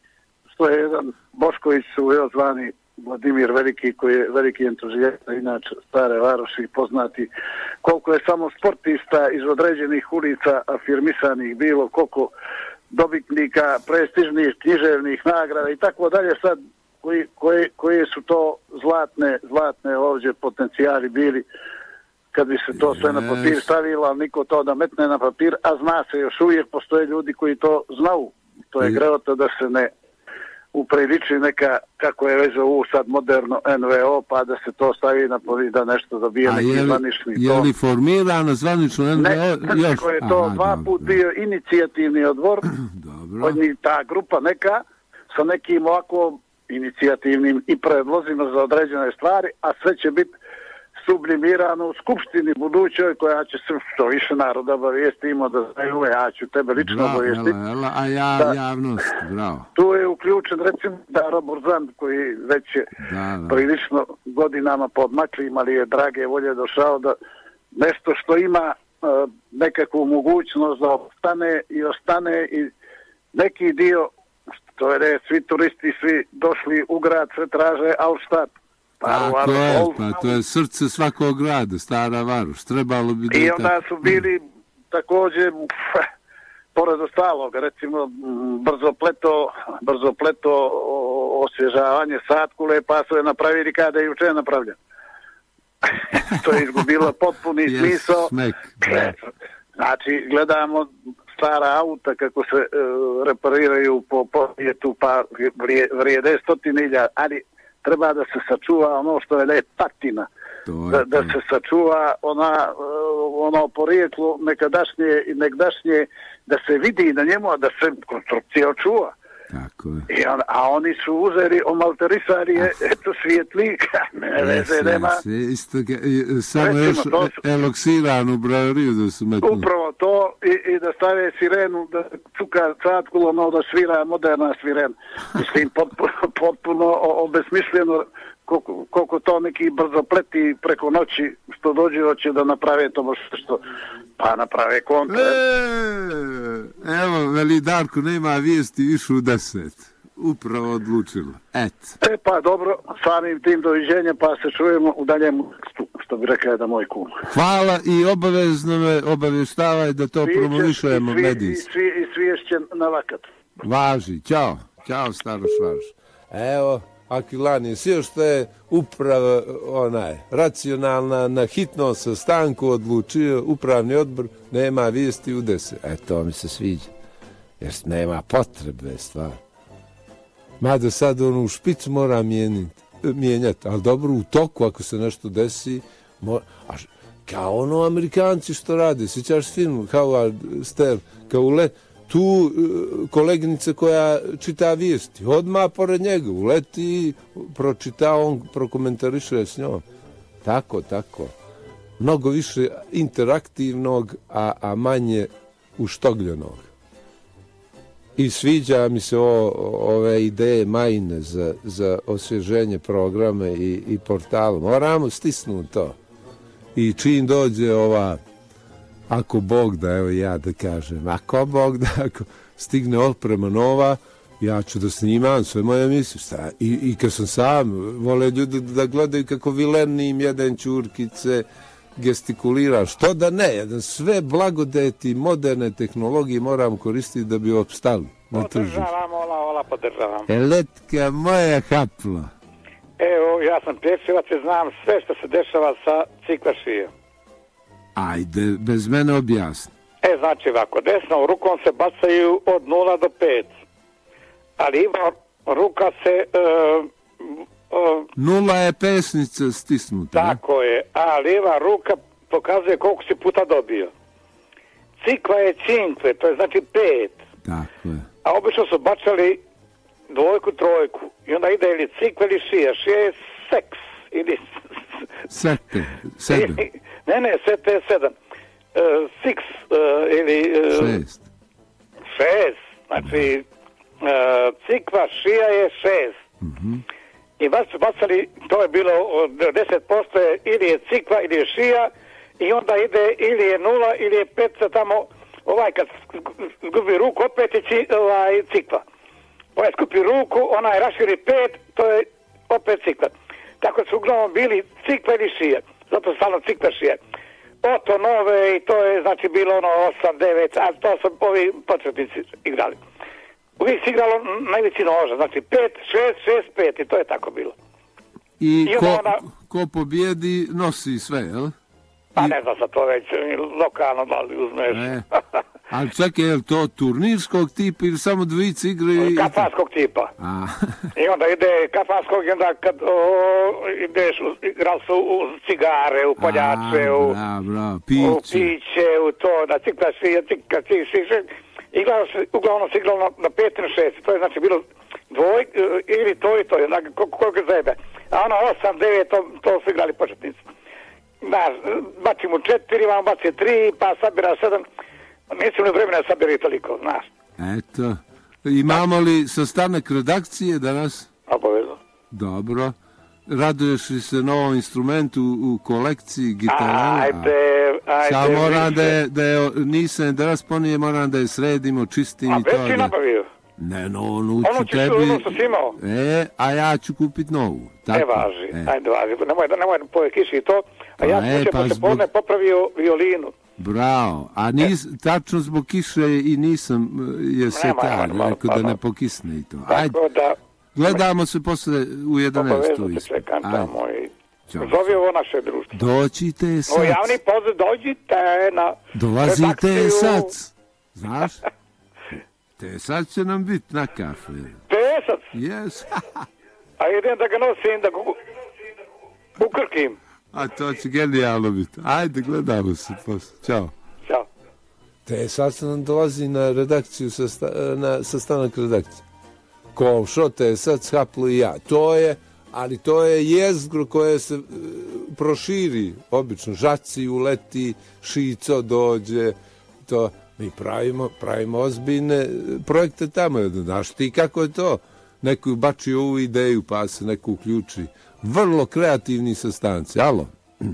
Što je jedan Bošković su još zvani Vladimir Veliki, koji je veliki entuzijasta, inače Stare Varoši poznati, koliko je samo sportista iz određenih ulica afirmisanih bilo, koliko dobitnika prestižnih književnih nagrada i tako dalje, sad koji, koji, koji su to zlatne, zlatne ovdje potencijali bili kad bi se to sve na papir stavilo, ali niko to da metne na papir, a zna se još uvijek postoje ljudi koji to znaju. To je grevota da se ne upriliči neka, kako je već u sad moderno N V O, pa da se to stavi na povid da nešto dobije a neki je li, zvanični. Je li formirano zvanično N V O? Ne, neko je to aha, dva put bio inicijativni odbor, od njih ta grupa neka, sa nekim ovako inicijativnim i predlozima za određene stvari, a sve će biti sublimirano u skupštini budućoj koja će se što više naroda obavijestimo da znaju, ja ću tebe lično obavijestiti. A ja, da, javnost, bravo. Tu je uključen recimo Daro Burzan koji već je da, da. prilično godinama podmakli, ali je drage volje došao da nešto što ima uh, nekakvu mogućnost da ostane i ostane i neki dio, što je ne, svi turisti, svi došli u grad, sve traže Altstadt. Tako je, pa to je srce svakog grada, Stara Varoš, trebalo bi da i onda su bili također, pored ostalog, recimo brzo pleto, brzo pleto osvježavanje Satkule, pa su je napravili kada je juče napravljen. To je izgubilo potpuni yes, smisao. Smek, znači, gledamo stara auta kako se uh, repariraju po povijetu, pa vrije, vrijede stotine ilja, ali treba da se sačuva ono što je ne patina, da, da se sačuva ona, ono porijeklo nekadašnje i negdašnje, da se vidi na njemu, da se konstrukcija očuva. Tako je. I on, a oni su uzeli, omalterisali je, eto svijetlika, ne veze nema. Isto, samo još eloksiranu bravoriju da su metnuli. Upravo to i, i da stave sirenu, da čuka Satkulo, ono da svira moderna sirena. Mislim, potpuno, potpuno obesmišljeno koliko, koliko to neki brzo pleti preko noći što dođe hoće da naprave to što pa naprave kontra. E, evo, veli Darko, nema vijesti više u deset. Upravo odlučilo. Et. E pa dobro, samim tim doviđenja, pa se čujemo u daljem, što bi rekao da moj kum. Hvala i obavezno me obavještavaj da to promovišujemo medijski. I, i sviješćen na vakat. Važi, ćao. Ćao, Staroš Varoš. Evo, Akilani, sve što je uprava onaj, racionalna na hitnom sastanku odlučio upravni odbor, nema vijesti u deset. E, to mi se sviđa. Jer nema potrebe stvar. Mada sad onu špicu mora mijenjati, mijenjati, ali dobro u toku ako se nešto desi, mora, a kao ono Amerikanci što rade, sjećaš film Howard Stern, kao let, tu koleginica koja čita vijesti, odmah pored njega, uleti, pročita, on prokomentariše s njom. Tako, tako. Mnogo više interaktivnog, a, a manje uštogljenog. I sviđa mi se o, ove ideje Majine za, za osvježenje programe i, i portala. Moramo stisnuti to. I čim dođe ova, ako Bog da, evo ja da kažem, ako Bog da, ako stigne oprema nova, ja ću da snimam sve moje emisije. I, i kad sam sam, vole ljudi da gledaju kako vilenim jedan čurkice, gestikulira, što da ne, jedan sve blagodeti moderne tehnologije moram koristiti da bi opstali na tržištu. Podržavam, ola, ola, podržavam. Eletka moja hapla. Evo, ja sam pješivac i znam sve što se dešava sa ciklašijom. Ajde, bez mene objasni. E, znači ovako, desnom rukom se bacaju od nula do pet. Ali ima ruka se, e, O, Nula je pesnica stisnuta. tako je, a lijeva ruka pokazuje koliko si puta dobio. Cikva je cinkve, to je znači pet. Tako je. A obično su bačali dvojku, trojku. I onda ide ili cikva ili šija. Šija je seks. Ili... Sete, sedam. ne, ne, sete je sedam. Uh, six uh, ili... Uh, šest. Šest. Znači, uh, cikva, šija je šest. Mm-hmm. I vas su bacali, to je bilo deset posto je ili je cikva ili je šija. I onda ide ili je nula ili je pet tamo, ovaj kad zgubi ruku opet je či, ovaj, cikva. Ovaj skupi ruku, onaj raširi pet, to je opet cikva. Tako su uglavnom bili cikva ili šija. Zato stalno cikva šija. Oto nove i to je znači bilo ono osam, devet, a to su ovi početnici igrali. Uvijek se igralo najveći noža, znači pet, šest, šest, pet i to je tako bilo. I, I ko, ona... ko pobjedi nosi sve, jel? Pa ne znam sa to već, lokalno da li uzmeš. E, ali čekaj, je li to turnirskog tipa ili samo dvojice igraju? Kafanskog tipa. A. I onda ide kafanskog i onda kad o, ideš, igrali su u cigare, u poljače, A, u, bra, bra, u piće. piće, u to, da cikla šija, cikla šija, šija. Igralo se, uglavnom se igralo na, na pet ili šest. To je znači bilo dvoj, ili to i to, znači koliko je zajebe. A ono osam, devet, to, to su igrali početnici. Da, baci mu četiri, vam baci tri, pa sabira sedam. Nisam li vremena sabira i toliko, znaš. Eto. Imamo li sastanak redakcije danas? Obavezno. Dobro. Raduješ li se novom instrumentu u kolekciji gitara? Ajde, ajde. Samo moram da je, da je, nisam da rasponijem, moram da je sredimo, čistim a i to. A već si nabavio? Ne, no, ono ću ono tebi... Ono što si imao? E, a ja ću kupit novu. Tako? Ne važi, e. ajde važi. Nemoj, nemoj poje kiši i to. A ja sam e, će pa posle zbog... podne popravio violinu. Bravo. A nis, e. tačno zbog kiše i nisam je se taj, rekao da ne pokisne i to. Ajde, da... gledamo se posle u jedanaest. Obavezno te čekam tamo i... Zove ovo naše društvo. Dođite sad. O javni poziv, dođite na... Dolazite redakciju. sad. Znaš? Te sad će nam biti na kafe. Tesac? Yes. A idem da ga nosim, da ga ukrkim. A to će genijalno biti. Ajde, gledamo se posle. Ćao. Ćao. Te sad se nam dolazi na redakciju, sasta, na sastanak redakcije. Ko što te sad shaplo i ja. To je, ali to je jezgro koje se uh, proširi. Obično žaci uleti, šico dođe, to... Mi pravimo, pravimo ozbiljne projekte tamo. Znaš ti kako je to? Neko je bačio ovu ideju pa se neko uključi. Vrlo kreativni sastanci. Alo?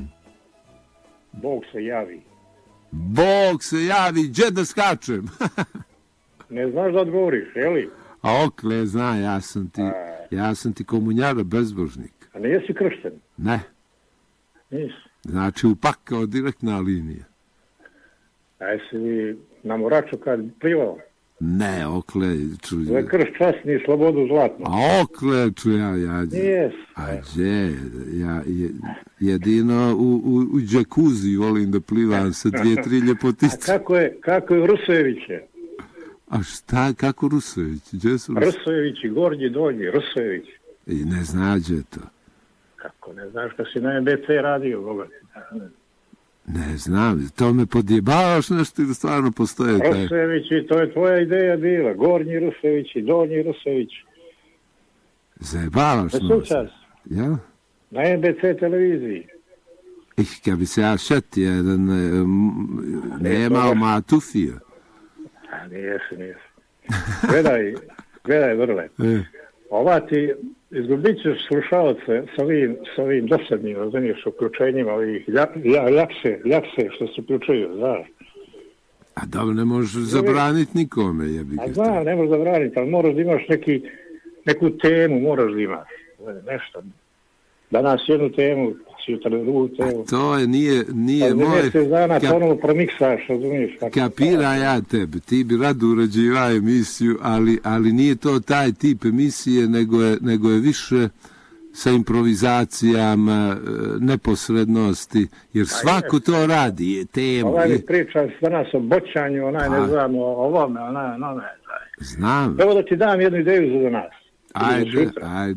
Bog se javi. Bog se javi, gdje da skačem? Ne znaš da odgovoriš, je li? A okle, zna, ja sam ti, ja sam ti komunjara bezbožnik. A nisi kršten? Ne. Nisi. Znači upakao direktna linija. A jesi li na Moraču kad plivao? Ne, okle, čuj. Za krš časni slobodu zlatnu. A okle, čuj, ja, ja. Jes. A gdje, ja, je, jedino u, u, u džakuzi volim da plivam sa dvije, tri ljepotice. A kako je, kako je Rusojeviće? A šta, kako Rusojević? Gdje su Rusojević? Rusojevići, gornji, donji, Rusojević. I ne zna gdje to. Kako ne znaš kad si na M B C radio, Boga. Ne znam, to me podjebavaš nešto da stvarno postoje taj... Rusojevići, to je tvoja ideja bila. Gornji Rusojevići, donji Rusojevići. Zajebavaš me sad. Ja? Na M B C televiziji. Ih, kad bi se ja šetio, jedan nemao matufija. A nijesi, nijesi. Gledaj, gledaj, Vrle. E. Ova ti, izgubit ćeš slušalce s ovim, s ovim dosadnim, razumiješ, uključenjima ovih ljak, ljakse, ljakse što se uključuju, znaš. A dobro, ne možeš zabraniti nikome, jebi ga. A znam, ne možeš zabraniti, ali moraš da imaš neki, neku temu, moraš da imaš, nešto. Danas jednu temu, sutra drugu temu. A to je, nije, nije moje... moje... Mjesec dana kap... ponovo promiksaš, razumiješ. Kapira ja tebe, ti bi rado urađivao emisiju, ali, ali nije to taj tip emisije, nego je, nego je više sa improvizacijama, neposrednosti, jer svako to radi, je tema. Ovaj mi priča danas o boćanju, onaj ne znam, o ovome, onaj, onaj. Znam. Evo da ti dam jednu ideju za nas. Ajde, ajde.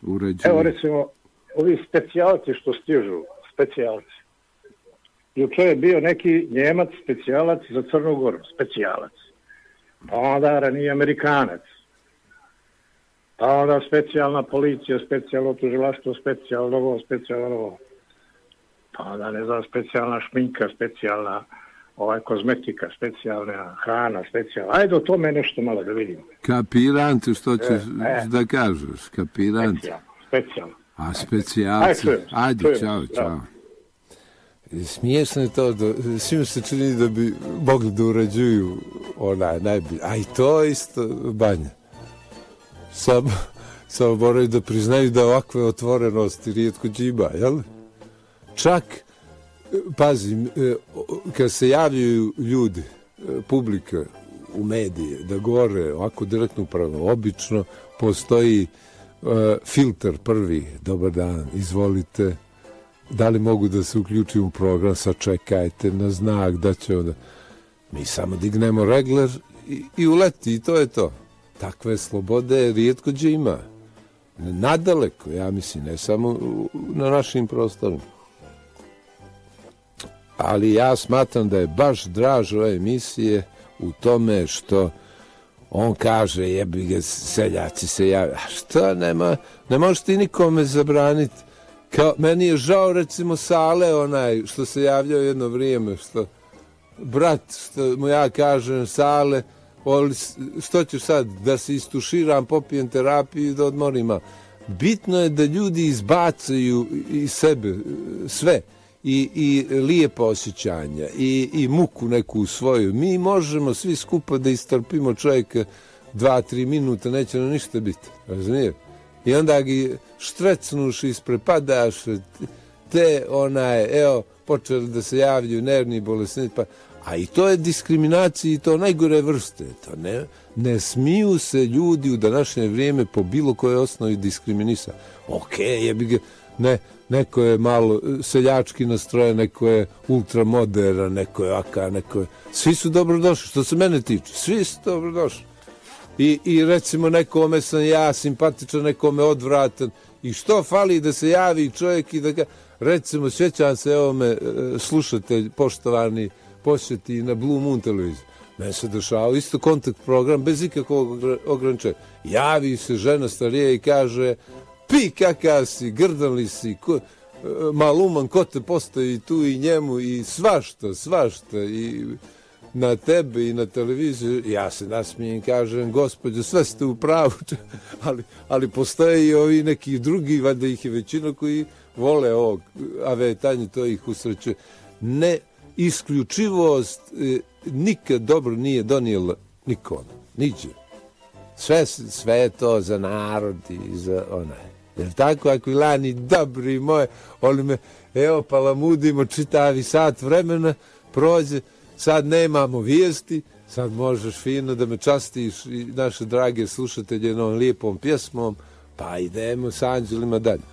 uređuju. Evo recimo, ovi specijalci što stižu, specijalci. Juče je bio neki Njemac specijalac za Crnu Goru, specijalac. Pa onda ranije Amerikanac. Pa onda specijalna policija, specijalno tužilaštvo, specijalno ovo, specijalno ovo. Pa onda, ne znam, specijalna šminka, specijalna ovaj, kozmetika, specijalna hrana, specijalna. Ajde o tome nešto malo da vidimo. Kapiram te što ćeš E, e. da kažeš, kapiram te. Specijalno, specijalno. A specijalci, Ajde, čujem se, ajde, čujem se, čao, da. čao. Smiješno je to, da, svim se čini da bi mogli da urađuju onaj najbolji. A i to je isto banja. Samo, samo moraju da priznaju da ovakve otvorenosti rijetko džiba, jel? Čak, pazi, kad se javljaju ljudi, publika u medije, da govore ovako direktno upravo, obično postoji uh, filter prvi, dobar dan, izvolite, da li mogu da se uključim u program, sačekajte na znak, da će onda... Mi samo dignemo regler i, i uleti, i to je to. Takve slobode rijetko gdje ima. Nadaleko, ja mislim, ne samo na našim prostorima. Ali ja smatram da je baš draž ove emisije u tome što on kaže, jebi ga, seljaci se javljaju. A šta, nema, ne možeš ti nikome zabraniti. Kao, meni je žao, recimo, Sale, onaj, što se javljao jedno vrijeme, što, brat, što mu ja kažem, Sale, oli, što ćeš sad, da se istuširam, popijem terapiju i da odmorim malo. Bitno je da ljudi izbacaju iz sebe sve, i, i lijepa osjećanja, i, i muku neku svoju. Mi možemo svi skupa da istrpimo čovjeka dva, tri minuta, neće nam ništa biti, razumiješ? I onda gi štrecnuš, isprepadaš, te onaj, evo, počeli da se javljaju nervni bolesnici, pa, a i to je diskriminacija i to najgore vrste. To ne, ne smiju se ljudi u današnje vrijeme po bilo koje osnovi diskriminisa. Ok, jebi ga, ne, neko je malo seljački nastrojen, neko je ultramoderan, neko je aka, neko je... Svi su dobrodošli, što se mene tiče, svi su dobrodošli. I, i recimo nekome sam ja simpatičan, nekome odvratan. I što fali da se javi čovjek i da ga... Recimo, sjećam se, evo me, slušatelj, poštovani, posjeti na Blue Moon televiziju. Meni se dešao isto kontakt program, bez ikakvog ograničenja. Javi se žena starija i kaže, pi kakav si, grdan li si, ko, maluman, ko te postavi tu i njemu i svašta, svašta. I na tebe i na televiziju, ja se nasmijem i kažem, gospođo, sve ste u pravu, ali, ali postoje i ovi neki drugi, valjda ih je većina koji vole ovog avetanje, to ih usrećuje. Ne, isključivost e, nikad dobro nije donijela nikom, niđe. Sve, sve je to za narod i za onaj. Jer tako, Akvilani, dobri moje, oni me, evo, palamudimo čitavi sat vremena, prođe, sad nemamo vijesti, sad možeš fino da me častiš i naše drage slušatelje jednom lijepom pjesmom, pa idemo s anđelima dalje.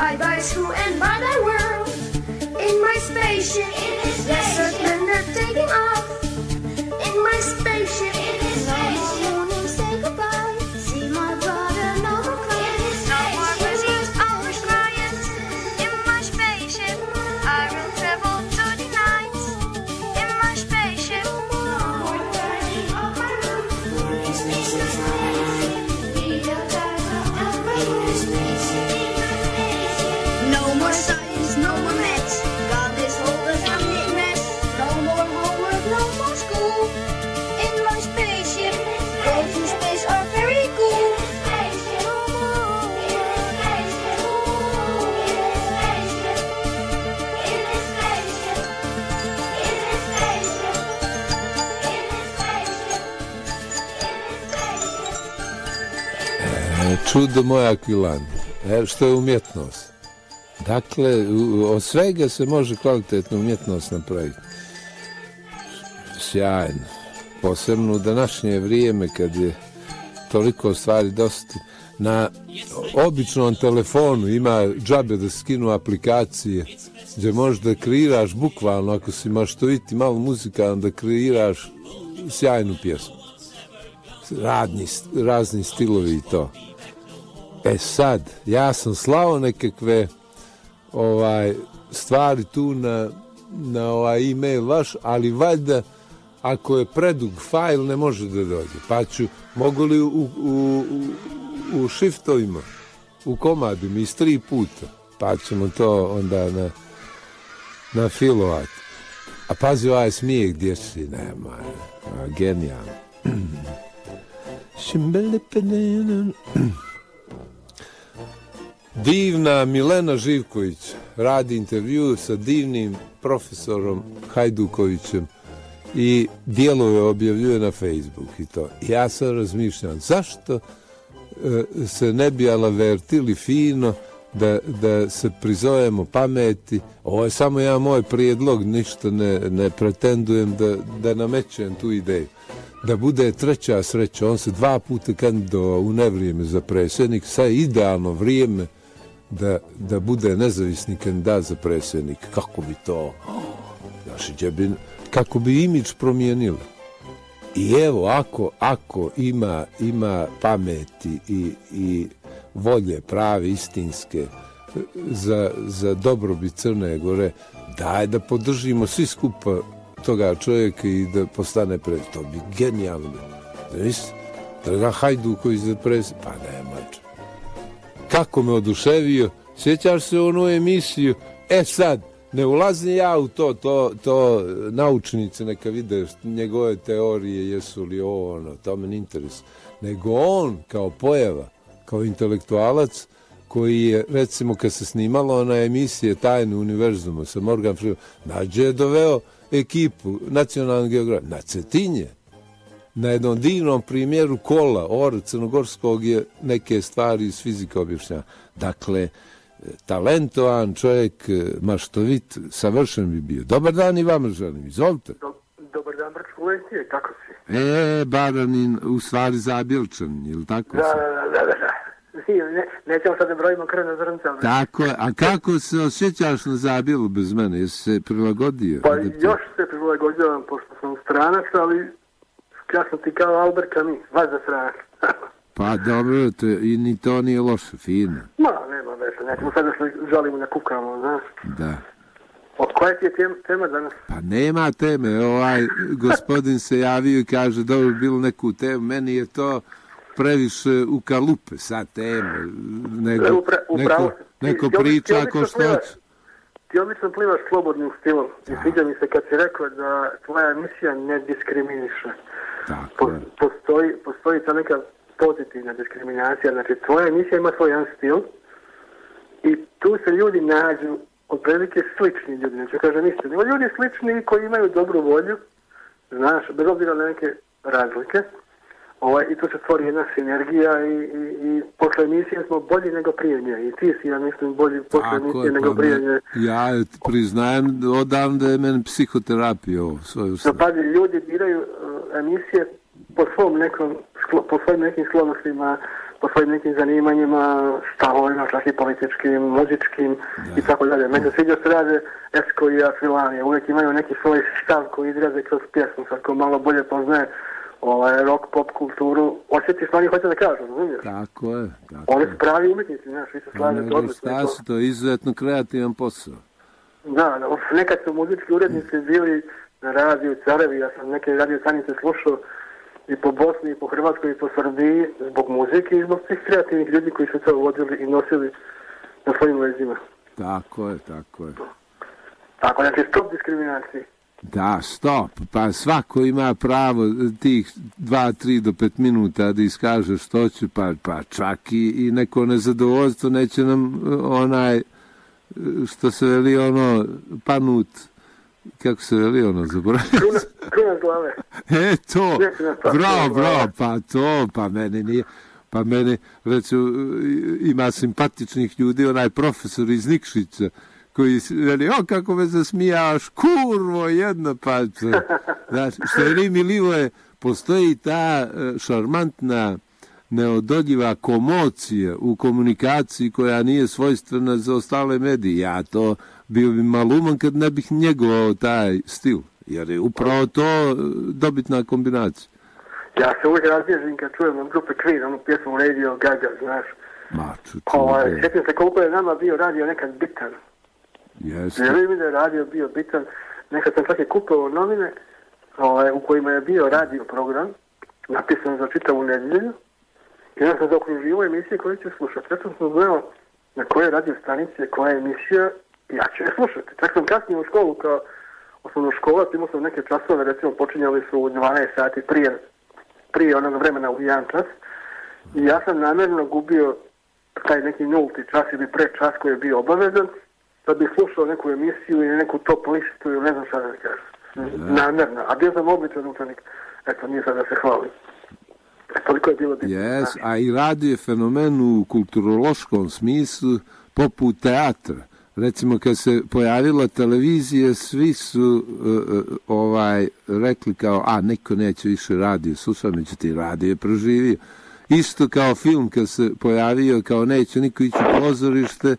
Bye bye school and bye bye world. In my spaceship, yes sir, then they're taking off. In my spaceship, no more morning, say goodbye. See my brother, no more crying. No more disease, always crying. In my spaceship, I will travel to the night. In my spaceship, no more dying on my roof. Space is nice. Be the driver of my spaceship. No more science, no more maths. God is holding a big mess. No more homework, no more school. In my spaceship, go to space are very cool. Čudo moja Akvilana, e, što je umjetnost. Dakle, u, od svega se može kvalitetna umjetnost napraviti. Sjajno. Posebno u današnje vrijeme kad je toliko stvari dosta. Na običnom telefonu ima džabe da skinu aplikacije gdje možeš da kreiraš bukvalno, ako si maštoviti malo muzika, da kreiraš sjajnu pjesmu. Radni, razni stilovi i to. E sad, ja sam slao nekakve ovaj, stvari tu na, na ovaj e-mail vaš, ali valjda ako je predug fajl ne može da dođe. Pa ću, mogu li u, u, u, u shiftovima, u komadima iz tri puta, pa ćemo to onda na, na filovati. A pazi ovaj smijeh dječji, nema, genijalno. Divna Milena Živković radi intervju sa divnim profesorom Hajdukovićem i dijelove objavljuje na Facebook i to. Ja sam razmišljam, zašto e, se ne bi alavertili fino da, da se prizovemo pameti. Ovo je samo jedan moj prijedlog, ništa ne, ne pretendujem da, da namećem tu ideju. Da bude treća sreća, on se dva puta kandidovao u nevrijeme za predsjednik, sad je idealno vrijeme da, da bude nezavisni kandidat za predsjednik. Kako bi to, znači, bi, kako bi imidž promijenilo. I evo, ako, ako ima, ima pameti i, i volje prave, istinske, za, za dobrobit Crne Gore, daj da podržimo svi skupa toga čovjeka i da postane predsjednik. To bi genijalno. Znaš, da ga Hajduković za predsjednik, pa nema. Kako me oduševio, sjećaš se onu emisiju, e sad, ne ulazim ja u to, to, to naučnici neka vide njegove teorije, jesu li ovo, ono, to me ne interesuje. Nego on kao pojava, kao intelektualac, koji je, recimo, kad se snimalo ona emisije Tajne univerzuma sa Morgan Freeman, nađe je doveo ekipu nacionalne geografije na Cetinje, na jednom divnom primjeru kola, ora crnogorskog je neke stvari iz fizike objašnjava. Dakle, talentovan čovjek, maštovit, savršen bi bio. Dobar dan i vama želim, izvolite. Do, dobar dan, Brčko Lencije, kako si? E, Baranin, u stvari Zabilčan, ili tako? Da, da, da, da, da. Ne, nećemo sad da brojimo krvne zrnce. Ali... Tako je, a kako se osjećaš na Zabilu bez mene? Jesi se prilagodio? Pa još se prilagodio, pošto sam stranac, ali ja sam ti kao Albert Camus, vas za stranac. Pa dobro, to, i ni to nije loše, fino. Ma, nema veze, nećemo sad da se žalimo na kukamo, znaš. Da. Od koje ti je tem, tema danas? Pa nema teme, ovaj gospodin se javio i kaže da bi bilo neku temu, meni je to previše u kalupe, sad teme, nego, Upra, neko, neko ti, priča ti, ko što hoće. Ti obično plivaš slobodnim stilom i sviđa mi se kad si rekao da tvoja emisija ne diskriminiše. Tako. Po, postoji, postoji ta neka pozitivna diskriminacija, znači tvoja emisija ima svoj jedan stil i tu se ljudi nađu otprilike slični ljudi, neću kažem isto, nego ljudi slični koji imaju dobru volju, znaš, bez obzira na neke razlike. Ovaj, i tu se stvori jedna sinergija i, i, i posle emisije smo bolji nego prije nje. I ti si, ja mislim, bolji posle Tako emisije je, nego pa prije me, nje. Ja priznajem odavde je meni psihoterapija ovo. Da pazi, ljudi biraju uh, emisije po svom nekom, sklo, po svojim nekim sklonostima, po svojim nekim zanimanjima, stavovima, čak i političkim, muzičkim i tako dalje. Meni se sviđa se rade Esko i Afilanje, uvijek imaju neki svoj stav koji izraze kroz pjesmu, sad ko malo bolje poznaje ovaj, rock, pop kulturu, osjetiš što oni hoće da kažu, razumiješ? Tako je. Tako oni su pravi umjetnici, znaš, vi se slažete odlično. Stas, to je izuzetno kreativan posao. Da, nekad su muzički urednici bili na radiju Carevi, ja sam neke radio stanice slušao i po Bosni, i po Hrvatskoj, i po Srbiji, zbog muzike i zbog svih kreativnih ljudi koji su to vodili i nosili na svojim lezima. Tako je, tako je. Tako, znači stop diskriminaciji. Da, stop. Pa svako ima pravo tih dva, tri do pet minuta da iskaže što će, pa, pa čak i, i neko nezadovoljstvo neće nam onaj, što se veli ono, panut, kako se veli ono, zaboravim? Kruna, kruna glave. E, to, bravo, bravo, pa to, pa mene nije, pa mene, recimo, ima simpatičnih ljudi, onaj profesor iz Nikšića, koji veli, o, kako me zasmijaš, kurvo, jedna palca. Znači, što je li milio je, postoji ta šarmantna, neodoljiva komocija u komunikaciji koja nije svojstvena za ostale medije. Ja to bio bi maluman kad ne bih njegovao taj stil, jer je upravo to dobitna kombinacija. Ja se uvijek razbježim kad čujem od grupe Queen, onu pjesmu Radio Gaga, znaš. Maču, ovaj, sjetim se koliko je nama bio radio nekad bitan. Jeste. Vjerujem mi da je radio bio bitan. Nekad sam čak i kupio novine ovaj, u kojima je bio radio program, napisan za čitavu nedjelju. I onda sam zaokruživo emisije koje ću slušati. Ja sam sam znao na koje radio stanice, koja je emisija, ja ću je slušati. Čak sam kasnije u školu kao osnovno školac, imao sam neke časove, recimo počinjali su u dvanaest sati prije, prije onog vremena u jedan čas. I ja sam namjerno gubio taj neki nulti čas ili prečas koji je bio obavezan, da bih slušao neku emisiju ili neku top listu ili ne znam šta da kažem. Namjerno. A bio sam običan učenik. Eto, nije sad da se hvalim. Toliko je bilo bitno. Yes, a i radio je fenomen u kulturološkom smislu poput teatra. Recimo, kad se pojavila televizija, svi su uh, ovaj rekli kao, a, neko neće više radio, slušao, međutim, radio je proživio. Isto kao film, kad se pojavio, kao neće niko ići u pozorište,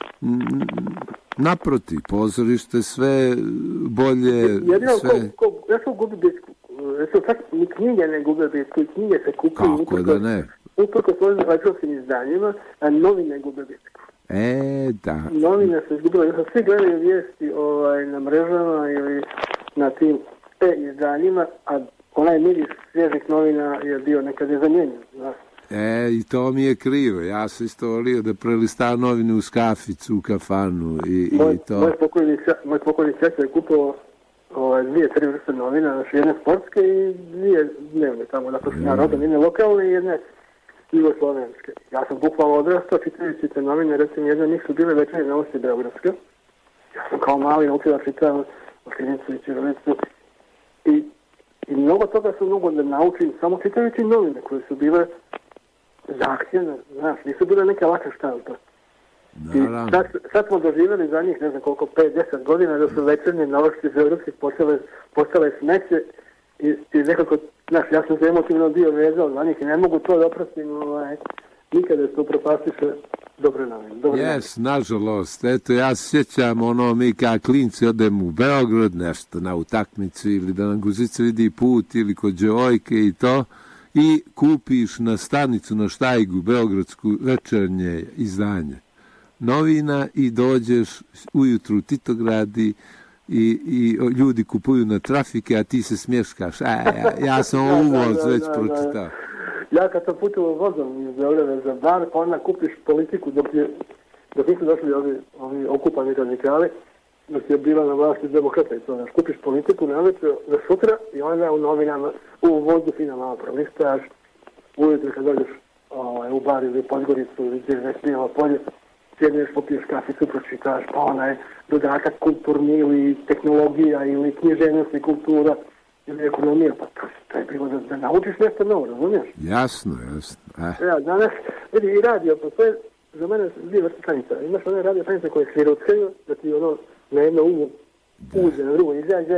naprotiv, pozorište sve bolje, jedino sve... Jedino, ko, ko, ja sam gubi bitku. Ja sam čak ni knjige ne gube bitku, i knjige se kupuju. Kako da ne? Uprko svojim elektronskim izdanjima, a novine gube bitku. E, da. Novine se izgubile. Ja sam svi gledali vijesti ovaj, na mrežama ili na tim e-izdanjima, a onaj miris svježih novina je bio nekad je zamijenjen. Znaš. E, i to mi je krivo. Ja sam isto volio da prelista novine u kaficu, u kafanu i, moj, i to. Moj pokojni, moj pokojni čak je kupao ovaj, dvije, tri vrste novina, znači jedne sportske i dvije dnevne tamo, dakle su narodne, jedne lokalne i jedne jugoslovenske. Ja sam bukvalno odrastao čitajući te novine, recimo jedne njih su bile Večernje novosti beogradske. Ja sam kao mali naučio da čitam Oskinicu i Čirilicu i, i mnogo toga sam mogo da naučim samo čitajući novine koje su bile zahtjevne, znaš, nisu bile neke lake štampe. I sad, sad smo doživjeli za njih, ne znam koliko, pet do deset godina da su Večernje novosti beogradske postale, postale smeće i, i nekako, znaš, ja sam se emotivno bio vezao za njih i ne mogu to da oprostim, ovaj, nikada se upropastiše dobre novine. Jes, nažalost, eto, ja se sjećam ono, mi kao klinci odemo u Beograd, nešto na utakmicu ili da nam guzica vidi put ili kod djevojke i to, i kupiš na stanicu na Štajgu beogradsku Večernje izdanje novina i dođeš ujutru u Titogradi i, i ljudi kupuju na trafike, a ti se smješkaš. A, ja, ja sam uvoz već pročitao. Ja kad sam putovao vozom iz Beograda za Bar, pa onda kupiš politiku dok, je, dok nisu došli ovi, ovi okupani radikali, dok je bila na vlasti demokrata i to, znaš, kupiš politiku na večer za sutra i onda u novinama, u vozu fina malo prolistaš, ujutro kad dođeš ovaj, u Bar ili Podgoricu ili gdje već bijelo polje, sjedneš, popiješ kaficu, pročitaš, pa onaj dodatak kulturni ili tehnologija ili književnost i kultura ili ekonomija, pa to, to je bilo da, da naučiš nešto novo, razumiješ? Jasno, jasno. Eh. Ja, danas, vidi, i radio, pa to je za mene dvije vrste stanica. Imaš one radio stanice koje sviruckaju, da ti ono na jedno umu uđe, na drugo izađe,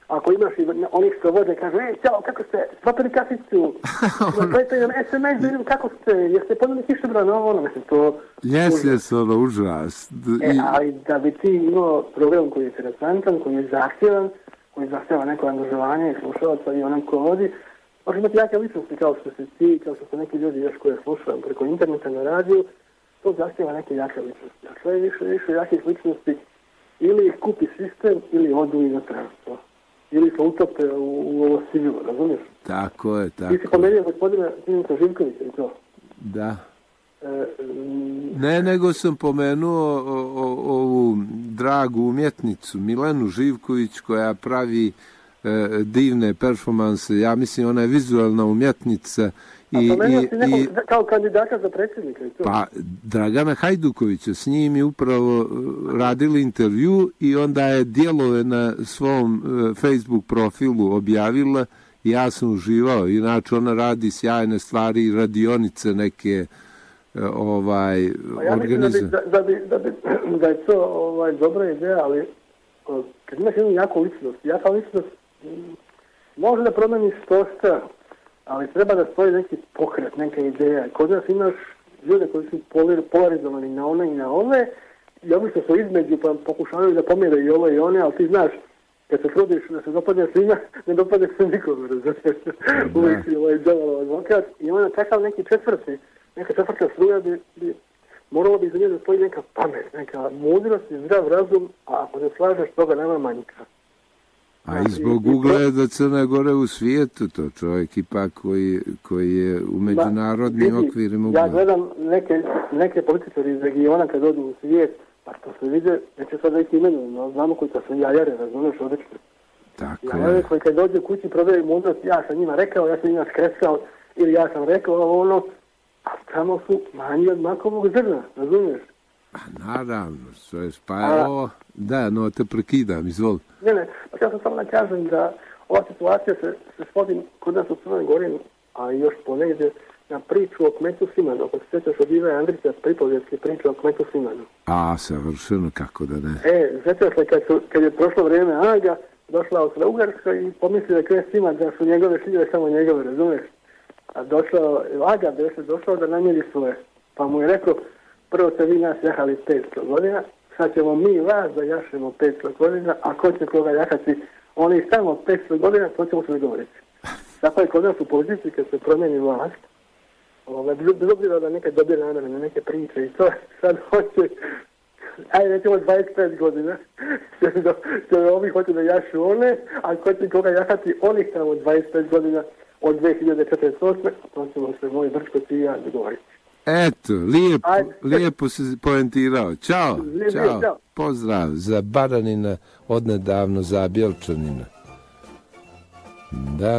ako imaš i onih što vode, kažu, ej, čao, kako ste, popili kaficu, napravite nam es em es, vidim kako ste, jeste podali kišobran, ovo, ono, mislim, to... Jesi se ono užas. E, ali da bi ti imao program koji je interesantan, koji je zahtjevan, koji zahtjeva neko angažovanje i slušalaca i onom ko vodi, može imati jake ličnosti kao što se ti, kao što su neki ljudi još koje slušaju preko interneta na radiju, to zahtjeva neke jake ličnosti. A sve više, više jakih ličnosti ili ih kupi sistem ili odu i inostranstvo. Ili se utope u, u ovo sivilo, razumiješ? Tako je, tako. Ti si pomenuo gospodina Dimitra Živkovića i to. Da. E, m... Ne, nego sam pomenuo o, o, ovu dragu umjetnicu Milenu Živković koja pravi e, divne performanse. Ja mislim, ona je vizualna umjetnica. I, A pomenuo si nekog i, kao kandidata za predsjednika i to? Pa, Dragana Hajdukovića, s njim je upravo radili intervju i onda je dijelove na svom Facebook profilu objavila i ja sam uživao. Inače, ona radi sjajne stvari, radionice neke ovaj, pa ja mislim da, bi, da, bi, da, bi, da je to ovaj, dobra ideja, ali kad imaš jednu jaku ličnost, jaka ličnost može da promeniš štošta, ali treba da stoji neki pokret, neka ideja. Kod nas imaš ljude koji su polarizovani na one i na ove i ovi što su između pa pokušavaju da pomjeraju i ove i one, ali ti znaš, kad se trudiš da se dopadne svima, ne dopadne se nikome, razumiješ? Uvijek si ovaj džaval advokat i onda takav neki četvrti, neka četvrta struja bi, bi moralo bi za nje da stoji neka pamet, neka mudrost i zdrav razum, a ako se slažeš, toga nema manjka. A i zbog ugleda Crne Gore u svijetu, to čovjek ipak koji, koji je u međunarodnim Ma, okvirima ugleda. Ja gledam neke, neke političari iz regiona kad odu u svijet, pa to se vide, neće sad neki imenu, no znamo koji to su jajare, razumiješ, odlično. Tako jajare je. koji kad dođe u kući prodaju mudrost, ja sam njima rekao, ja sam njima skreskao, ili ja sam rekao ono, a tamo su manji od makovog zrna, razumiješ? A naravno, što je spajalo, da, no te prekidam, izvoli. Ne, ne, pa ja sam samo da kažem da ova situacija se, se svodi kod nas u Crnoj Gori, a još ponegdje na priču o Kmetu Simanu. Ako se sjećaš od Ive Andrića, pripovjetske priče o Kmetu Simanu. A, savršeno, kako da ne. E, sjećaš se kad, su, kad je prošlo vrijeme Aga, došla Austro-Ugarska i pomisli da Kmet Siman, da su njegove šljive samo njegove, razumiješ? A došao, Aga je došao da namjeri svoje. Pa mu je rekao, prvo ste vi nas jahali petsto godina, sad ćemo mi vas da jašemo petsto godina, a ko će koga jahati oni samo petsto godina, to ćemo se dogovoriti. Tako je kod nas u politici kad se promijeni vlast, bez obzira da nekad dobije namjere na neke priče i to sad hoće, ajde nećemo dvadeset pet godina, će ovi hoće da jašu one, a ko će koga jahati onih samo dvadeset pet godina od dvije hiljade četrdeset osme, to ćemo se moj Brčko ti i ja dogovoriti. Eto, lijepo, lijepo se poentirao. Ćao, Lijepo, čao. čao. Pozdrav za Baranina, odnedavno za Bjelčanina. Da.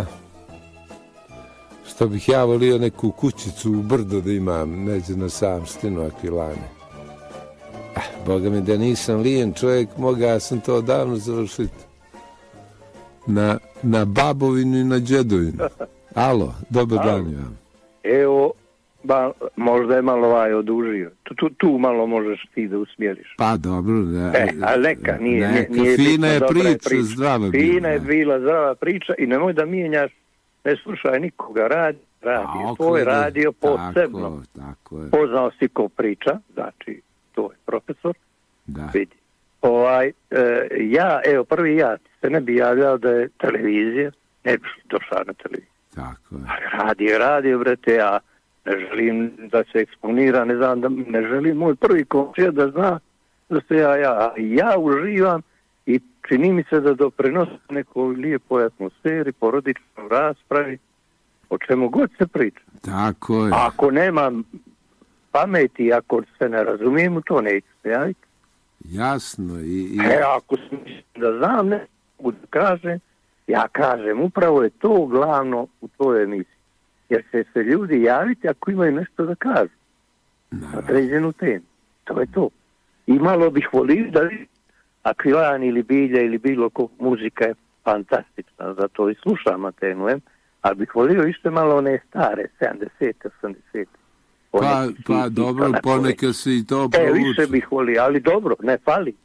Što bih ja volio neku kućicu u brdo da imam, neđe na Samštinu, Akvilane. Ah, Boga mi da nisam lijen čovjek, mogao sam to davno završiti. Na, na babovinu i na džedovinu. Alo, dobar dan vam. Evo, ba, možda je malo ovaj odužio. Tu, tu, tu malo možeš ti da usmjeriš. Pa dobro, da. E, ali neka, nije, neka, nije fina je priča, priča, zdrava bila. Fina bila, je bila, zdrava priča i nemoj da mijenjaš, ne slušaj nikoga, radi, radi, A, tvoj ok, radio posebno. Tako, tako je. Poznao si ko priča, znači, to je profesor. Da. Vidi. Ovaj, e, ja, evo, prvi ja se ne bi javljao da je televizija, ne bi došao na televiziju. Tako je. Radio, radio, brete, ja ne želim da se eksponira, ne znam, da, ne želim moj prvi komšija da zna da se ja, ja, ja uživam i čini mi se da doprinosim nekoj lijepoj atmosferi, porodičnoj raspravi, o čemu god se priča. Tako je. Ako nema pameti, ako se ne razumijem, to neću se javiti. Jasno. I, i... E, ako sam da znam, ne mogu da kažem, ja kažem, upravo je to glavno u tvojoj emisiji. Jer se se ljudi javiti ako imaju nešto da kažu. Na određenu temu. To je to. I malo bih volio da vidim Akvilan ili Bilja ili bilo ko, muzika je fantastična, zato i slušam Atenu, ali bih volio ište malo one stare, sedamdesete, osamdesete. Pa, pa dobro, ponekad se i to provuče. E, više bih volio, ali dobro, ne fali.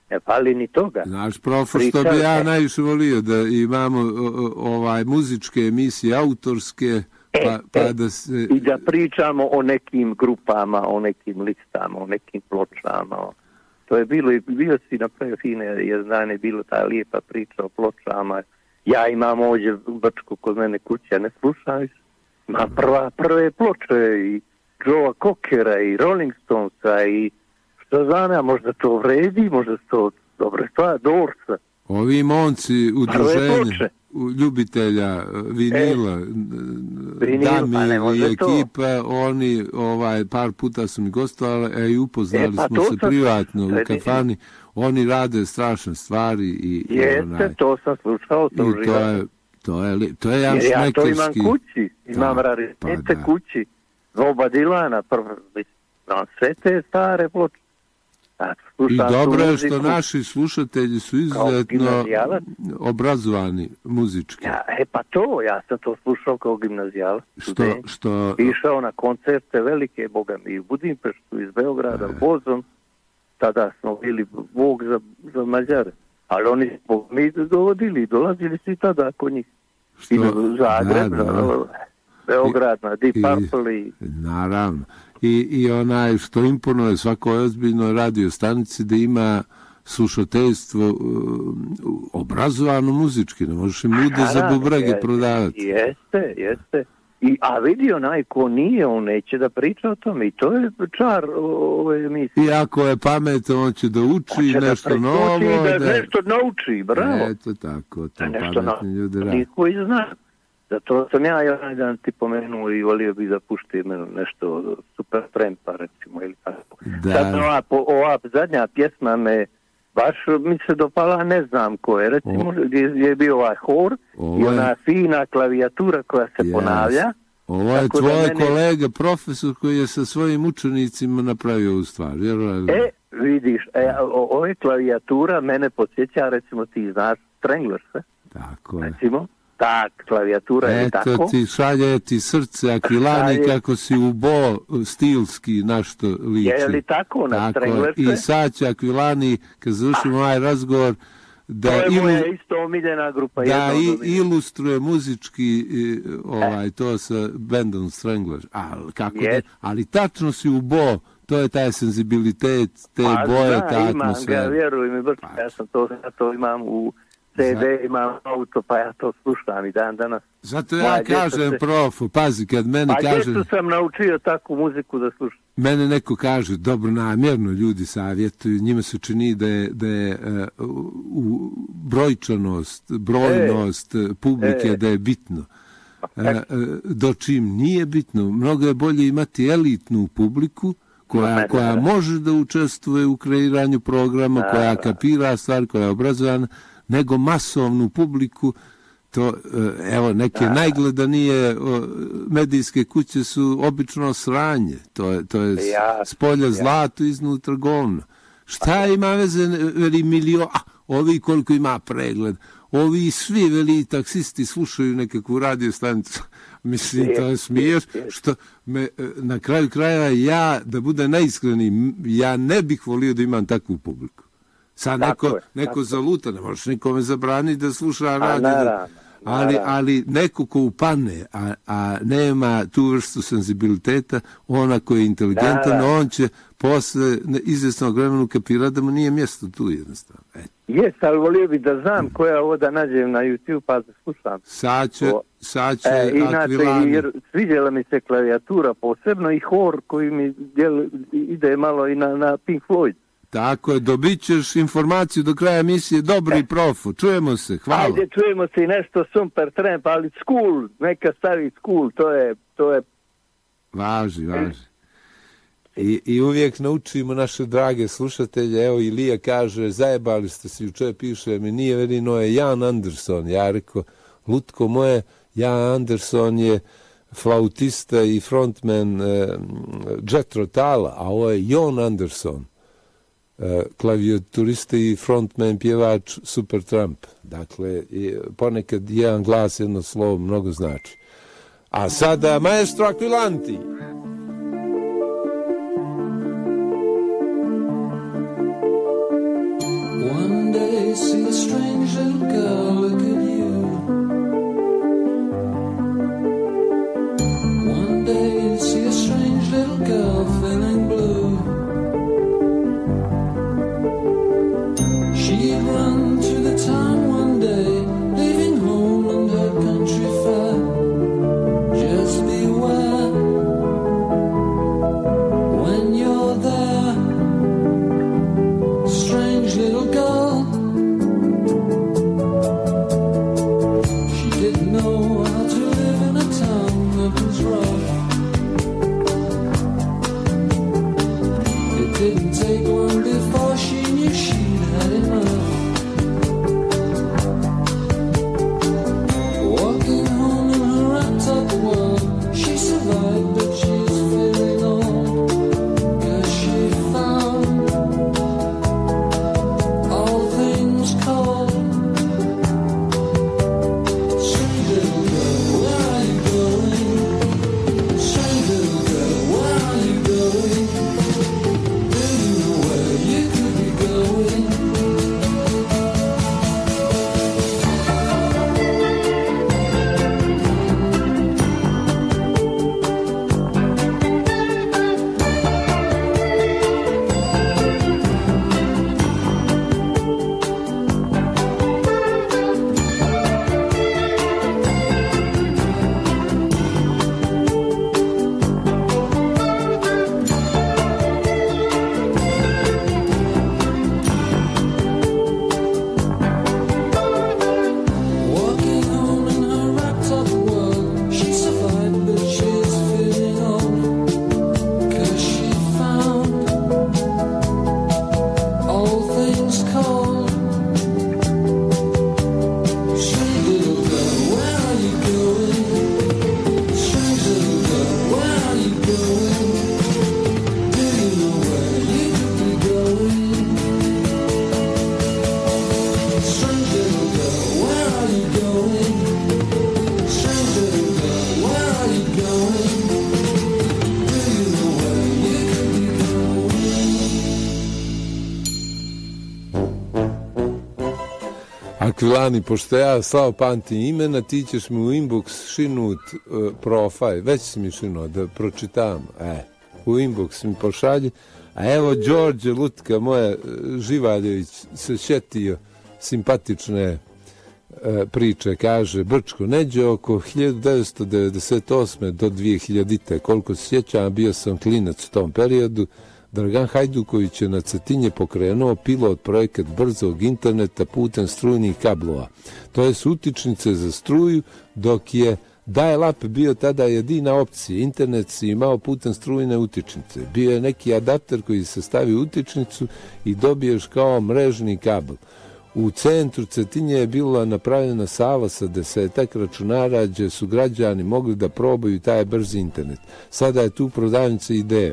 Ne fali ni toga. Znaš, profo, što bi ja najviše volio da imamo o, ovaj muzičke emisije, autorske, pa, e, pa e, da se... I da pričamo o nekim grupama, o nekim listama, o nekim pločama. To je bilo, i bio si napravio fine, jer znam je bilo ta lijepa priča o pločama. Ja imam ovdje u Brčku kod mene kuća, ne slušam, ima prva, prve ploče i Joea Cockera i Rolling Stonesa i što znam ja, možda to vredi, možda to dobro stvar, Dorsa. Ovi momci udruženja ljubitelja vinila, e, Damir pa i ekipa, to. Oni ovaj, par puta su mi gostovali, a i upoznali e, pa smo se sam, privatno u kafani. Oni rade strašne stvari i, jeste, i onaj, to sam slušao, to i to je, to je, to je jedan ja to imam šmekerski... kući, imam raritete pa, kući, Roba Dilana, prvi, sve te stare ploče. I dobro je što naši slušatelji su izuzetno obrazovani muzički. Ja, e pa to, ja sam to slušao kao gimnazijalac. Što, što... Išao na koncerte velike, boga mi, u Budimpeštu, iz Beograda, e. vozom. Tada smo bili Bog za, za Mađare. Ali oni smo mi dovodili, dolazili svi tada kod njih. Što? I na Zagreb, da, da. na Beograd, na Deep Purple i... Naravno. I, i onaj što imponuje svakoj ozbiljnoj radio stanici da ima slušateljstvo uh, obrazovano muzički, ne možeš im lude za bubrege prodavati. Jeste, jeste. I, a vidi onaj ko nije, on neće da priča o tome i to je čar ove emisije. I ako je pametan, on će da uči će nešto da novo. Da, da nešto nauči, bravo. Eto tako, to pametni ljudi radi. Niko i zna. Zato sam ja jedan dan ti pomenuo i volio bi da pušti nešto Super Trampa, recimo, ili tako. Da. Sad ova, ova zadnja pjesma me baš mi se dopala, ne znam ko je, recimo, gdje je bio ovaj hor ovo i ona je... fina klavijatura koja se yes. ponavlja. Ovo je tvoj mene... kolega, profesor, koji je sa svojim učenicima napravio ovu stvar, vjerujem. E, vidiš, e, ovo je klavijatura, mene podsjeća, recimo, ti znaš Stranglers, eh? Tako je. Recimo. Ta klavijatura je tako. Eto ti šalje ti srce akvilani šalje... kako si u bo stilski našto liči. Je li tako na Stranglerse? I sad će akvilani, kad završimo ovaj razgovor, da, to je ilu... moja isto omiljena grupa. Da i, ilustruje muzički ovaj, to sa bandom Stranglers. Ali, kako yes. da, ali tačno si u bo, to je taj senzibilitet, te pa, boje, da, ta atmosfera. Imam ga, vjeruj mi, brč, ja sam to, ja to imam u C D, imam auto, pa ja to slušam i dan danas. Zato ja kažem, se... profu, pazi, kad meni pa kaže... Pa djecu sam naučio takvu muziku da slušam. Mene neko kaže, dobro namjerno ljudi savjetuju, njima se čini da je, da je uh, u brojčanost, brojnost e, publike, e. da je bitno. Uh, dočim nije bitno, mnogo je bolje imati elitnu publiku, koja, koja može da učestvuje u kreiranju programa, da, koja kapira stvar, koja je obrazovana, nego masovnu publiku. To, evo, neke da, najgledanije medijske kuće su obično sranje. To je, to je ja, spolja ja. zlato, iznutra govno. Šta ima veze, veli milio, a, ovi koliko ima pregled, ovi svi veli taksisti slušaju nekakvu radio stanicu. Mislim, to je smiješ, što me, na kraju krajeva ja, da bude najiskreniji, ja ne bih volio da imam takvu publiku. Sad neko, je, neko zaluta, ne možeš nikome zabraniti da sluša radio, da, ali, ali neko ko upane, a, a nema tu vrstu senzibiliteta, ona koja je inteligentan, on će posle izvjesnog vremenu kapirati da mu nije mjesto tu jednostavno. Eto. Jes, ali volio bi da znam koja ovo da nađem na YouTube pa da slušam. Sad će, sad će e, inače, jer svidjela mi se klavijatura posebno i hor koji mi djel, ide malo i na, na Pink Floyd. Tako je, dobit ćeš informaciju do kraja emisije. Dobri profu, čujemo se, hvala. Ajde, čujemo se i nešto Super Tramp, ali School, neka stavi School, to je... To je... Važi, važi. I, I uvijek naučimo naše drage slušatelje, evo Ilija kaže, zajebali ste se, juče piše mi, nije verino je Jan Anderson, ja rekao, lutko moje, Jan Anderson je flautista i frontman eh, Jethro Tulla, a ovo je Jon Anderson, eh, klavijaturista i frontman pjevač Supertramp. Dakle, ponekad jedan glas, jedno slovo mnogo znači. A sada maestro Aquilani. see a strange little girl look at you. One day you see a strange little girl feeling blue. She'd run to the town one day, leaving home and her country fair. Just beware when you're there, strange little girl. She didn't know how to live in a town that was rough. It didn't take long before she knew she'd had enough. Walking home in her wrapped up world, she survived, but she's feeling old. 'Cause she found all things cold. Strange little girl, where are you going? Strange little girl, where are you going? Do you know where you could be going? Walking home in her wrapped up world, she survived, but she's feeling old. 'Cause she found all things cold. Strange little girl, where are you going? Strange little girl, where are you going? Do you know where you could be going? Strange little girl, where are you going? Strange little girl, where are you going? Do you know where you could be going? Akvilani, pošto ja slao pamtim imena, ti ćeš mi u inbox šinut uh, profil, već si mi šinuo da pročitam, e, u inbox mi pošalji, a evo Đorđe Lutka moja Živaljević se šetio simpatične e, priče, kaže Brčko, neđe oko hiljadu devetsto devedeset osme do dvije hiljadite, koliko se sjećam, bio sam klinac u tom periodu, Dragan Hajduković je na Cetinje pokrenuo pilot projekat brzog interneta putem strujnih kablova. To je utičnice za struju, dok je dial-up bio tada jedina opcija. Internet si imao putem strujne utičnice. Bio je neki adapter koji se stavi u utičnicu i dobiješ kao mrežni kabel. U centru Cetinje je bila napravljena sala sa desetak računara gdje su građani mogli da probaju taj brzi internet. Sada je tu prodavnica Ideja.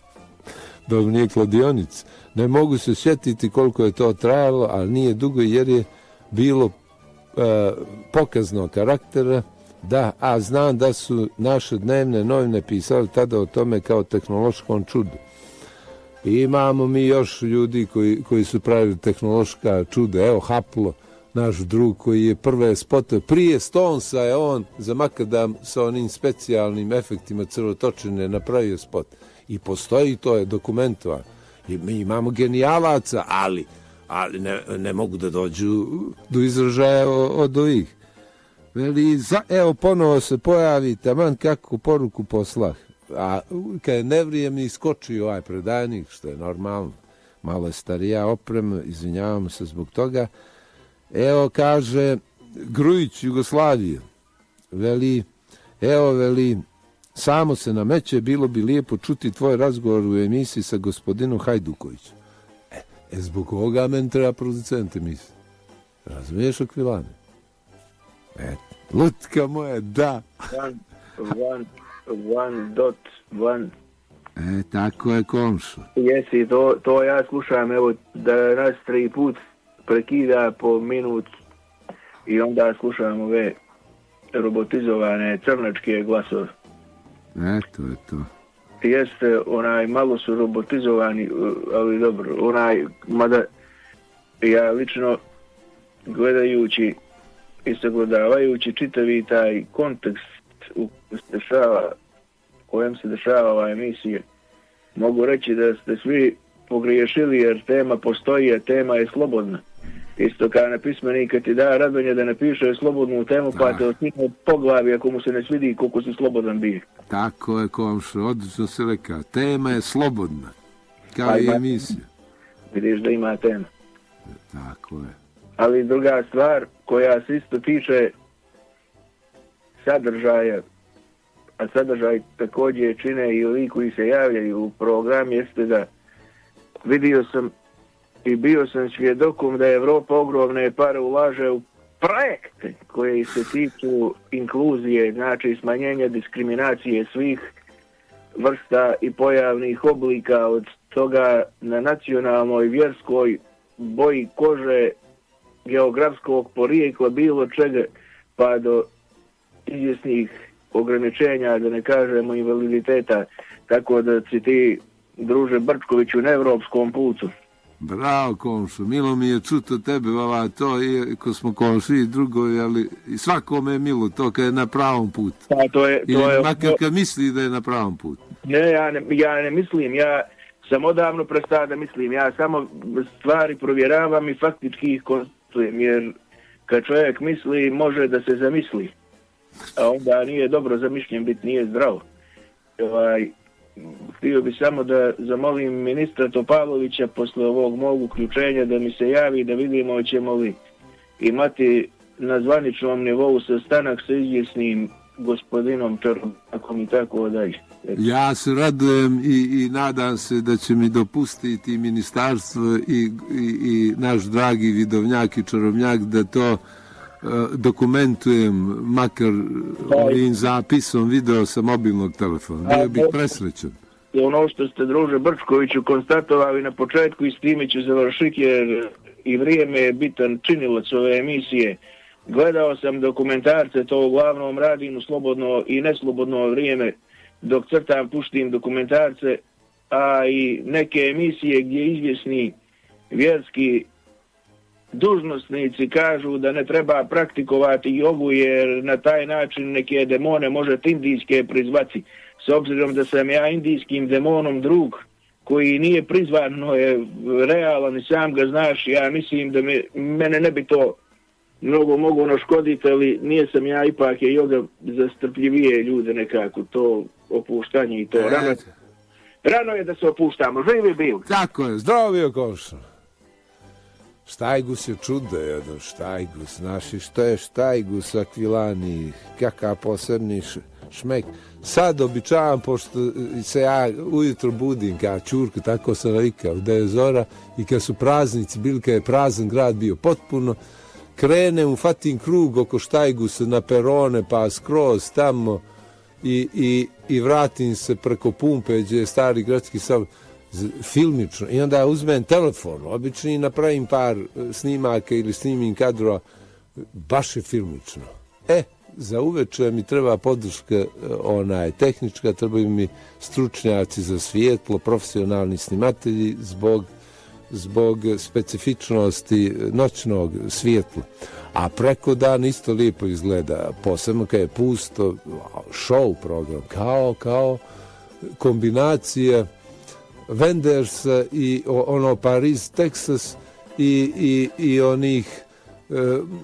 Dok nije kladionic. Ne mogu se sjetiti koliko je to trajalo, ali nije dugo jer je bilo e, pokaznog karaktera. Da, a znam da su naše dnevne novine pisali tada o tome kao tehnološkom čudu. I imamo mi još ljudi koji, koji su pravili tehnološka čuda. Evo Haplo, naš drug koji je prve spotove, prije Stonesa je on za makadam sa onim specijalnim efektima crvotočine napravio spot. I postoji, to je dokumentovano. I mi imamo genijalaca, ali, ali ne, ne mogu da dođu do izražaja od ovih. Veli, za, evo ponovo se pojavi, taman kako poruku poslah. A kad je nevrijem iskočio ovaj predajnik, što je normalno, malo je starija oprema, izvinjavam se zbog toga. Evo kaže Grujić Jugoslavije, veli, evo veli, samo se nameće, bilo bi lijepo čuti tvoj razgovor u emisiji sa gospodinom Hajdukovićem. E, e zbog ovoga meni treba producent emisije. Razumiješ, Akvilane? E, Lutka moja, da. One, one, one dot one. E, tako je, komšo. Jesi, to, to ja slušam, evo, da nas tri put prekida po minut i onda slušam ove robotizovane crnačke glasove. E, to je to. Jeste, onaj, malo su robotizovani, ali dobro, onaj, mada ja lično gledajući i sagledavajući čitavi taj kontekst u kojem se dešava, u kojem se dešava ova emisija, mogu reći da ste svi pogriješili jer tema postoji, a tema je slobodna. Isto kao nepismeni kad ti da radonje da napiše slobodnu temu, pa te osnimo po glavi ako mu se ne svidi koliko si slobodan bio. Tako je, komšo, odlično se rekao. Tema je slobodna, kao Pa i ima- emisija. Vidiš da ima tema. Tako je. Ali druga stvar koja se isto tiče sadržaja, a sadržaj također čine i ovi koji se javljaju u program, jeste da vidio sam i bio sam svjedokom da Evropa ogromne pare ulaže u projekte koji se tiču inkluzije, znači smanjenja diskriminacije svih vrsta i pojavnih oblika, od toga na nacionalnoj, vjerskoj, boji kože, geografskog porijekla, bilo čega, pa do izvjesnih ograničenja, da ne kažemo invaliditeta, tako da si ti, druže Brčković, u neevropskom putu. Bravo, komšo, milo mi je čuti od tebe, ova, to je, ko smo komši i drugovi, ali i svakome je milo to kad je na pravom putu. Pa to je, to Ili je, makar kad misli da je na pravom putu. Ne, ja ne, ja ne mislim, ja sam odavno prestao da mislim, ja samo stvari provjeravam i faktički ih konstatujem, jer kad čovjek misli, može da se zamisli, a onda nije dobro zamišljen biti, nije zdravo. Ovaj, htio bi samo da zamolim ministra Topalovića posle ovog mog uključenja da mi se javi, da vidimo hoćemo li imati na zvaničnom nivou sastanak sa izvjesnim gospodinom Čarobnjakom i tako dalje. Ja se radujem i, i nadam se da će mi dopustiti ministarstvo i, i, i naš dragi vidovnjak i čarobnjak da to uh, dokumentujem makar ovim zapisom video sa mobilnog telefona. Bio bih presrećan. Ono što ste, druže Brčkoviću, konstatovali na početku i s time ću završiti, jer i vrijeme je bitan činilac ove emisije. Gledao sam dokumentarce, to uglavnom radim u slobodno i neslobodno vrijeme, dok crtam, puštim dokumentarce, a i neke emisije gdje izvjesni vjerski dužnosnici kažu da ne treba praktikovati jogu, jer na taj način neke demone možete indijske prizvati. S obzirom da sam ja indijskim demonom drug, koji nije prizvan, no je realan i sam ga znaš, ja mislim da me, mene ne bi to mnogo mogu naškoditi, ali nije sam ja, ipak je joga za strpljivije ljude nekako, to opuštanje i to. E, Rano, rano je da se opuštamo, živi bil. Tako je, zdravo bio komšo. Štajgus je čudo jedan, štajgus, znaš i što je štajgus, akvilani, kakav posebni š, šmek. Sad običavam, pošto se ja ujutro budim kao čurka, tako sam navikao, da je zora i kad su praznici bili, kad je prazan grad bio potpuno, krenem, ufatim krug oko štajgusa na perone, pa skroz tamo i, i, i vratim se preko pumpe gdje je stari gradski sabor, filmično, i onda uzmem telefon, obično i napravim par snimaka ili snimim kadrova, baš je filmično. E, za uveče mi treba podrška onaj tehnička, trebaju mi stručnjaci za svijetlo, profesionalni snimatelji zbog zbog specifičnosti noćnog svijetla. A preko dan isto lijepo izgleda, posebno kad je pusto, show program, kao, kao kombinacija Wendersa i ono Paris, Texas i, i, i onih e,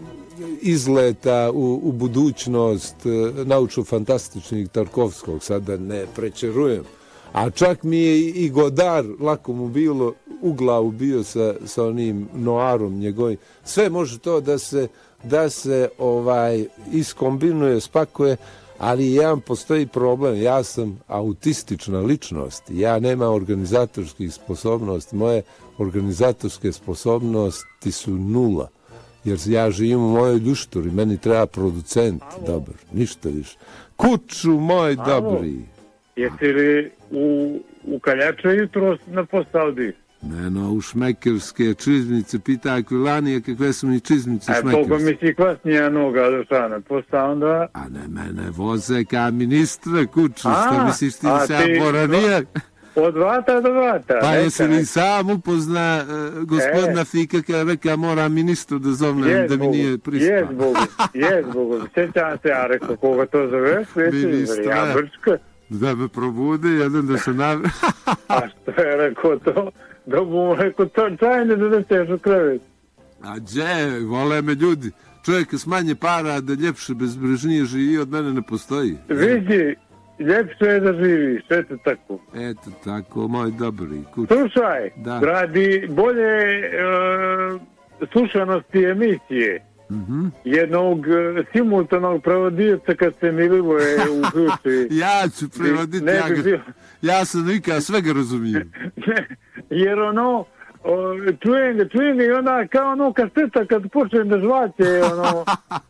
izleta u, u budućnost e, naučno-fantastičnih Tarkovskog, sada ne prečerujem. A čak mi je i Godard, lako mu bilo, u glavu bio sa, sa onim noarom njegovim. Sve može to da se, da se ovaj iskombinuje, spakuje, ali jedan postoji problem. Ja sam autistična ličnost. Ja nemam organizatorskih sposobnosti. Moje organizatorske sposobnosti su nula. Jer ja živim u mojoj ljušturi. Meni treba producent dobar. Ništa više. Kuću moj dobri. Jesi li u, u Kaljače jutro na postao di? Ne, no, u šmekerske čizmice, pita Akvilanije kakve su mi čizmice šmekerske. A toliko mi si kvasnija noga došana, posta onda... A ne, mene voze ka ministra kuću, što misliš ti da se ja boranijak? Od vrata do vrata. Pa neka, jesi li neka. sam upozna uh, gospodina E. Fika kada reka mora ministru da zovnem Jes da mi Bogu, nije prispao? jes Bogu, jes Bogu. Sjećam se, ja rekao, koga to zoveš? Ministra. Ja Brčka. Da me probudi, jedan da se nav... A što je rekao to? Da mu rekao, to čajne da doćeš u krevet. A gdje, vole me ljudi. Čovjek s manje para da ljepše bezbrižnije živi od mene ne postoji. Vidi, ljepše je da živiš, eto tako. Eto tako, moj dobri kuć. Slušaj, Da. radi bolje e, slušanosti emisije, Mhm. jednog e, simultanog prevodioca kad se Milivoje uključi. Ja ću prevoditi, Ne ja, bi ga- bio- ja sam nikad svega razumijem. Jer ono, o, čujem ga, čujem ga i onda kao ono kaseta kad počnem da žvaće, ono...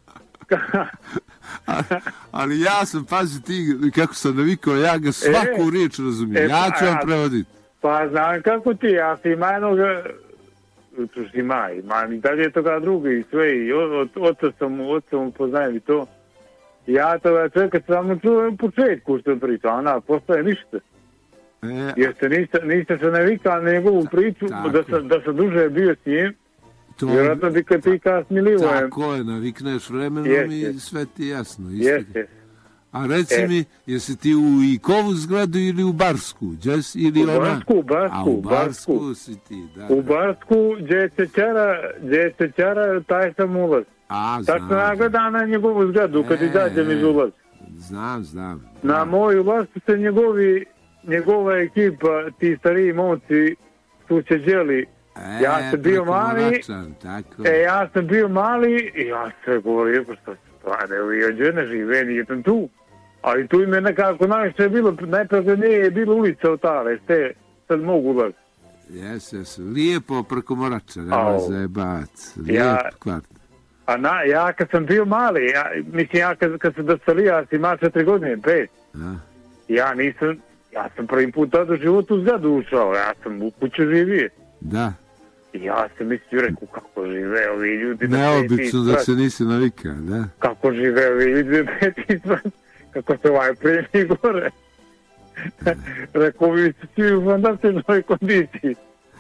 Ali ja sam, pazi ti, kako sam navikao, ja ga svaku E, riječ razumijem. e, Ja ću vam pa- prevoditi. Pa znam kako ti, ja sam ima jednog, tu si ima, ima i dalje toga drugi i sve, i o- od oca sam, oca mu poznajem i to. Ja toga čovjeka samo čuo u početku što priča, ona postaje ništa. E, Jer se niste, niste se navikali na njegovu priču, Tako. da sam, da sam duže bio s njim, to, vjerojatno bi kad ti kas milivojem. tako je, navikneš vremenom Jeste. i sve ti je jasno. isto. Jeste. A reci E. mi, jesi ti u Ikovu zgradu ili u Barsku? Gdjes, ili U ona? Barsku, u Barsku, A u u Barsku. Barsku si ti, da. U Barsku, gdje je cećara, gdje je cećara, taj sam ulaz. A, Tako znam. ja gledam na njegovu zgradu kad E, izađem iz ulaza. Znam, znam. Na moj ulaz su se njegovi, njegova ekipa, ti stariji momci, su čeđeli. E, Ja sam bio preko mali, Moračan, tako. e, ja sam bio mali i ja sam govorio, pa što se to, evo i ođe ne žive, nije tam tu. Ali tu im je nekako najviše je bilo, najpravednije je bilo ulica od tale, ste sad mogu ulaz. Jes, jes, lijepo preko Morača, nema Au. zajebac. Lijep Ja- kvart. A na, ja kad sam bio mali, ja, mislim ja kad, kad sam doselio, ja sam imao četiri godine, pet. A? Ja nisam, ja sam prvi put tada u životu u zgradu ušao, ja sam u kuću živio. Da. I ja sam mislio, rekao, kako žive ovi ljudi na peti Neobično da sprat. se nisi navikao, da. Kako žive ovi ljudi na peti sprat. Kako se ovaj primi gore. Rekao, vi ste svi u fantastičnoj kondiciji.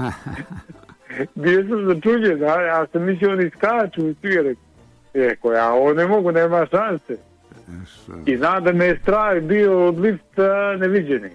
Bio sam začuđen, a ja sam mislio oni skaču, svi rekao. Rekao, ja ovo ne mogu, nema šanse. I znam da me je strah bio od lifta neviđeni.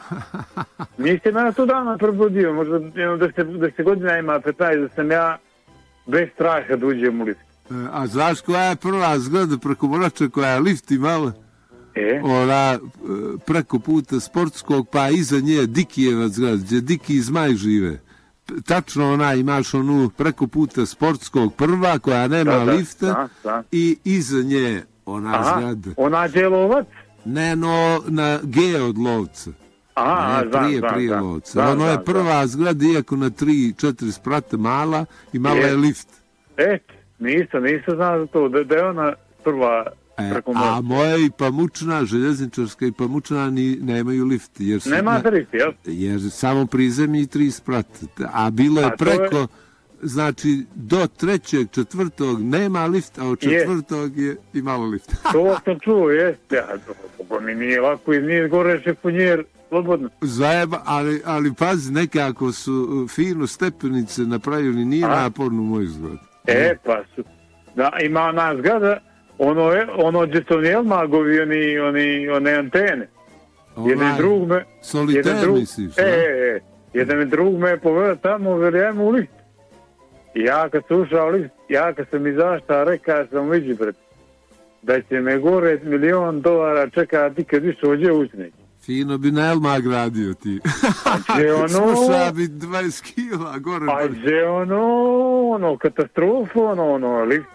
Niste me na to dana probudio, možda jedno da se, da se godina ima petnaest, da sam ja bez straha da uđem u lift. E, A znaš koja je prva zgrada preko Morača koja je lift imala? E? Ona e, preko puta sportskog, pa iza nje Dikijevac zgrada, gdje Diki i Zmaj žive. P- Tačno ona, imaš onu preko puta sportskog prva koja nema Da, da, lifta da, da. i iza nje ona Aha, zgrada. ona gdje je lovac? Ne, no, na G od lovca. Aha, ne, znam, prije, znam, prije znam. lovca. Znam, Ono je znam, prva zgrada, iako na tri, četiri sprata mala, imala Je. je lift. E, nisam, nisam znao za to, da, da je ona prva E, preko a mosta. moja i pamučna, željezničarska i pamučna ni, nemaju lift. Jer su, Nema na- lift, jel? Jer samo prizemlji i tri sprata. A bilo je A to je- preko, znači do trećeg, četvrtog nema lift, a od Je. četvrtog je imalo lift. To sam čuo, jeste. Ja, to mi nije lako iz nije gore šefunjer, slobodno. Zajeba, ali, ali pazi, nekako su uh, fino stepenice napravili, nije A? naporno u moju zgradu. E, pa su. Da, ima ona zgrada, ono, je, ono gdje su oni elmagovi, oni, oni, one antene. Jedan Onaj drug me... soliter jedan drug- misliš, E, da? e, e. Jedan drug me je povedao tamo, vjerujem u lift. I ja kad sam ušao u lift, ja kad sam izašao, rekao sam vidi bret, da će me gore milion dolara čeka ti kad više ođe učnik. Fino bi na Elma gradio ti. Gdje ono... Sluša bi dvadeset kila gore. A gdje ono, ono, katastrofa, ono, ono, lift,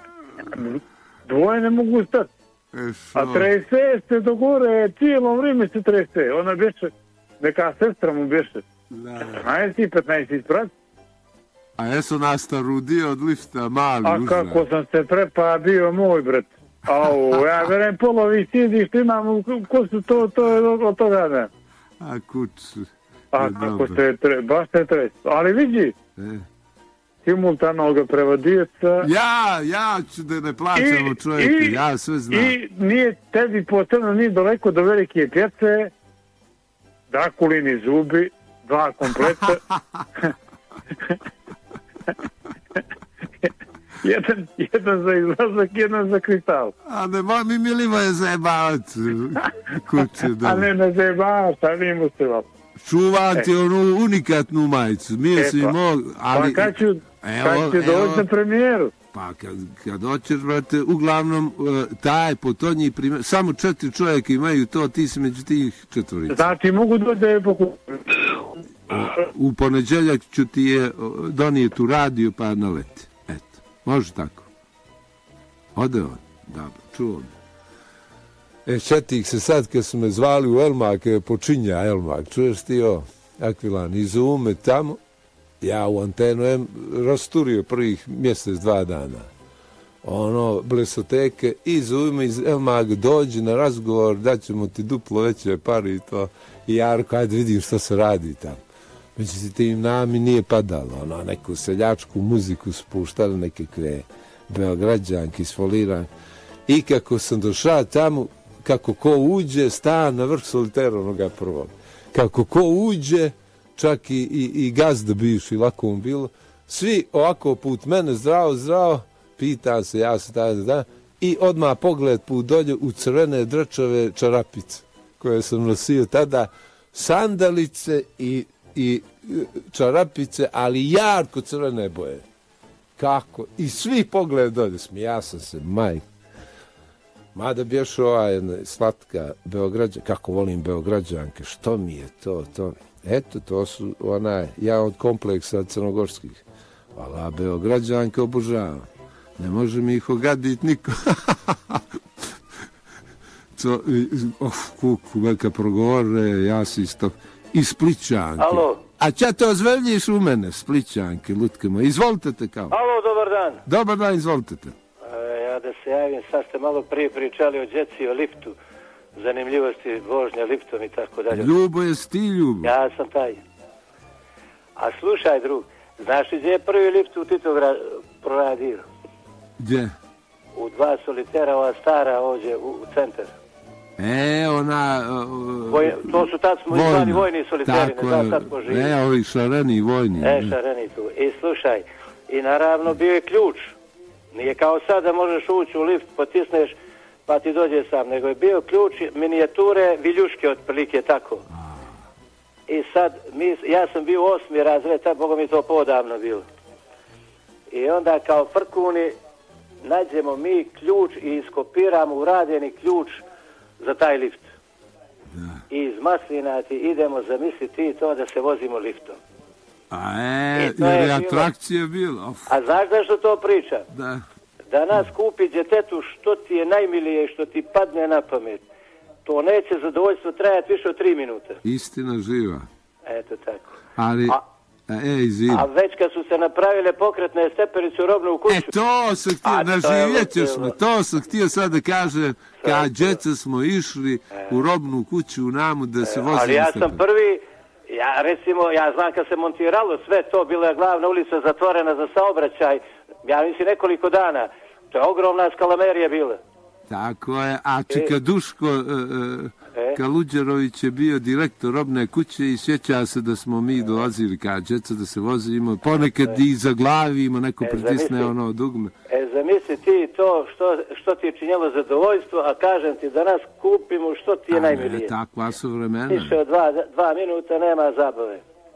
dvoje ne mogu stati. E, A trese se do gore, cijelo vrijeme se trese. Ona bješe, neka sestra mu bješe. četrnaest petnaest isprat. A jesu nas starudi od lifta, mali A užas. kako sam se prepa bio moj brat. Au, ja verujem polovi sidi što imam, ko su to, to je od toga ne. A kuć. A E, kako dobro. se, tre, baš se trese. Ali vidi, E. simultanog prevodioca. Ja, ja ću da ne plaćamo čovjeka, ja sve znam. I nije tebi posebno nije daleko do velike pjece, dakulini zubi, dva kompleta. jedan, jedan za izlazak, jedan za kristal. A ne moj mi milimo je zajebavac. Kuće, da. A ne ne zajebavac, a nimo se vam. Čuvam ti E. onu unikatnu majicu. Mi E, si pa. mog, ali... Pa kad ću, kad ću doći na premijeru? Pa kad, kad hoćeš, brate, uglavnom, uh, taj potonji primjer, samo četiri čovjeka imaju to, ti si među tih četvorica. Znači, mogu doći da je pokupim. U poneđeljak ću ti je uh, donijeti u radio pa naleti. Eto, može tako. Ode on, dobro, čuo me. E, šetih se sad kad su me zvali u Elmak, počinja Elmak, čuješ ti o, Akvilan, i zovu me tamo, ja u antenu em rasturio prvih mjesec, dva dana. Ono, blesoteke, i zovu me iz Elmaga, dođi na razgovor, daćemo ti duplo veće pari i to. I ja rekao, ajde vidim što se radi tamo. Međutim, nami nije padalo, ono, neku seljačku muziku spuštali, nekakve beograđanke isfolirane. I kako sam došao tamo, kako ko uđe, stan na vrh solitera onoga prvog. Kako ko uđe, čak i, i, i gazda bivši, lako mu bilo, svi ovako put mene, zdravo, zdravo, pitan se, ja se tada da, i odmah pogled put dolje u crvene drčave čarapice, koje sam nosio tada, sandalice i, i čarapice, ali jarko crvene boje. Kako? I svi pogled dolje, smija sam se, majko. Mada bi još ova jedna slatka Beograđanka, kako volim Beograđanke, što mi je to, to. Eto, to su onaj, ja od kompleksa crnogorskih. Hvala, Beograđanke obožavam. Ne može mi ih ogaditi niko. Co, of, kuku, veka progovore, ja si isto. I Splićanke. Alo. A ća to ozveljiš u mene, Splićanke, lutke moje. Izvolite te kao. Alo, dobar dan. Dobar dan, izvolite te. E, ja da se javim, sad ste malo prije pričali o djeci, o liftu, zanimljivosti vožnja liftom i tako dalje. Ljubo je ti, Ljubo. Ja sam taj. A slušaj, drug, znaš li gdje je prvi lift u Titograd proradio? Gdje? U dva solitera, ova stara ovdje u, u centar. E, ona... Uh, Voj, to su tad smo izvali vojni soliteri, ne znam sad ko živi. E, ovi šareni vojni. E, šareni tu. I slušaj, i naravno bio je ključ. Nije kao sad da možeš ući u lift, potisneš, pa ti dođe sam, nego je bio ključ minijature viljuške otprilike tako. I sad, mi, ja sam bio osmi razred, tad Boga mi to podavno bilo. I onda kao frkuni nađemo mi ključ i iskopiramo uradjeni ključ za taj lift. Da. I iz Maslinati idemo, zamisli ti to da se vozimo liftom. A e, jer je atrakcija bila. Of. A znaš da što to priča? Da. Da nas kupi djetetu što ti je najmilije, što ti padne na pamet. To neće zadovoljstvo trajati više od tri minuta. Istina živa. Eto tako. Ali, a, e, izvim. A već kad su se napravile pokretne stepenice u robnu kuću... E, to sam htio, naživjet ćeš me, to sam htio sad da kažem, kad djeca smo išli e. u robnu kuću u Namu da se vozimo. Ali ja sam stepenice. Prvi, ja recimo, ja znam kad se montiralo sve to, bila je glavna ulica zatvorena za saobraćaj, ja mislim nekoliko dana, to je ogromna skalamerija bila. Tako je, a čeka Duško e, e, Kaluđerović je bio direktor robne kuće i sjeća se da smo mi dolazili kad djeca da se vozimo, ponekad e, i zaglavimo, neko e, pritisne zamisli, ono dugme. E, zamisli ti to što, što ti je činjelo zadovoljstvo, a kažem ti da nas kupimo što ti je a najmilije. Ne, takva su vremena. Više od dva, dva minuta nema zabave.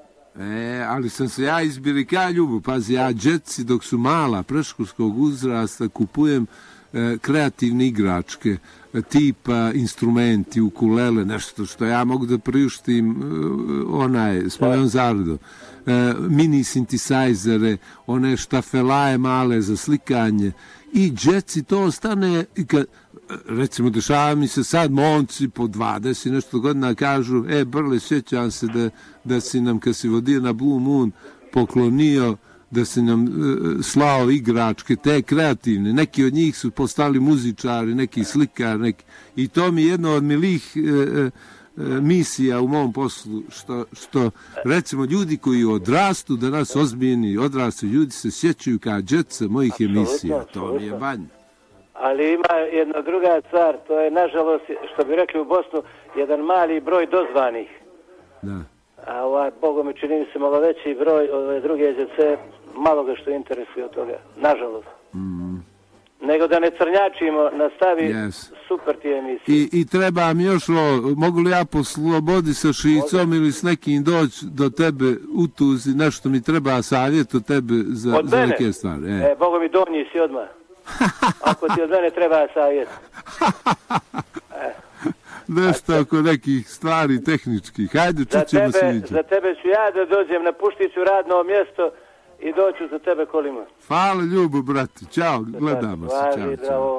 E, ali sam se ja izbili ka Ljubu, pazi, ja djeci dok su mala, preškolskog uzrasta, kupujem kreativne igračke, tipa instrumenti, ukulele, nešto što ja mogu da priuštim onaj, s mojom zaradom. Mini sintisajzere, one štafelaje male za slikanje i djeci to ostane, kad, recimo dešava mi se sad momci po dvadeset nešto godina kažu, e Brle, sjećam se da, da si nam kad si vodio na Blue Moon poklonio da se nam e, slao igračke, te kreativne. Neki od njih su postali muzičari, neki slikar, neki. I to mi je jedno od milih e, e, misija u mom poslu, što, što recimo ljudi koji odrastu, da nas ozbiljni odrastu, ljudi se sjećaju kao djeca mojih emisija. To mi je banje. Ali ima jedna druga stvar, to je nažalost, što bi rekli u Bosnu, jedan mali broj dozvanih. Da. a ovaj, Bogu mi čini mi se malo veći broj ove druge E Z C, malo ga što interesuje od toga, nažalost. Mm. Nego da ne crnjačimo, nastavi Yes. super ti emisije. I, I treba mi još, lo, mogu li ja po slobodi sa Šicom ili s nekim doći do tebe u tuzi, nešto mi treba savjet od tebe za, Od za mene? neke stvari. E. E, Bogu mi donji si odmah. Ako ti od mene treba savjet. E. Nešto oko nekih stvari tehničkih. Hajde, Za čućemo se tebe, viđa. za tebe ću ja da dođem na Puštiću radno mjesto i doću za tebe kolima. Hvala ljubo, brate. Ćao, gledamo se. Važi, Ćao, zdravo. ćao.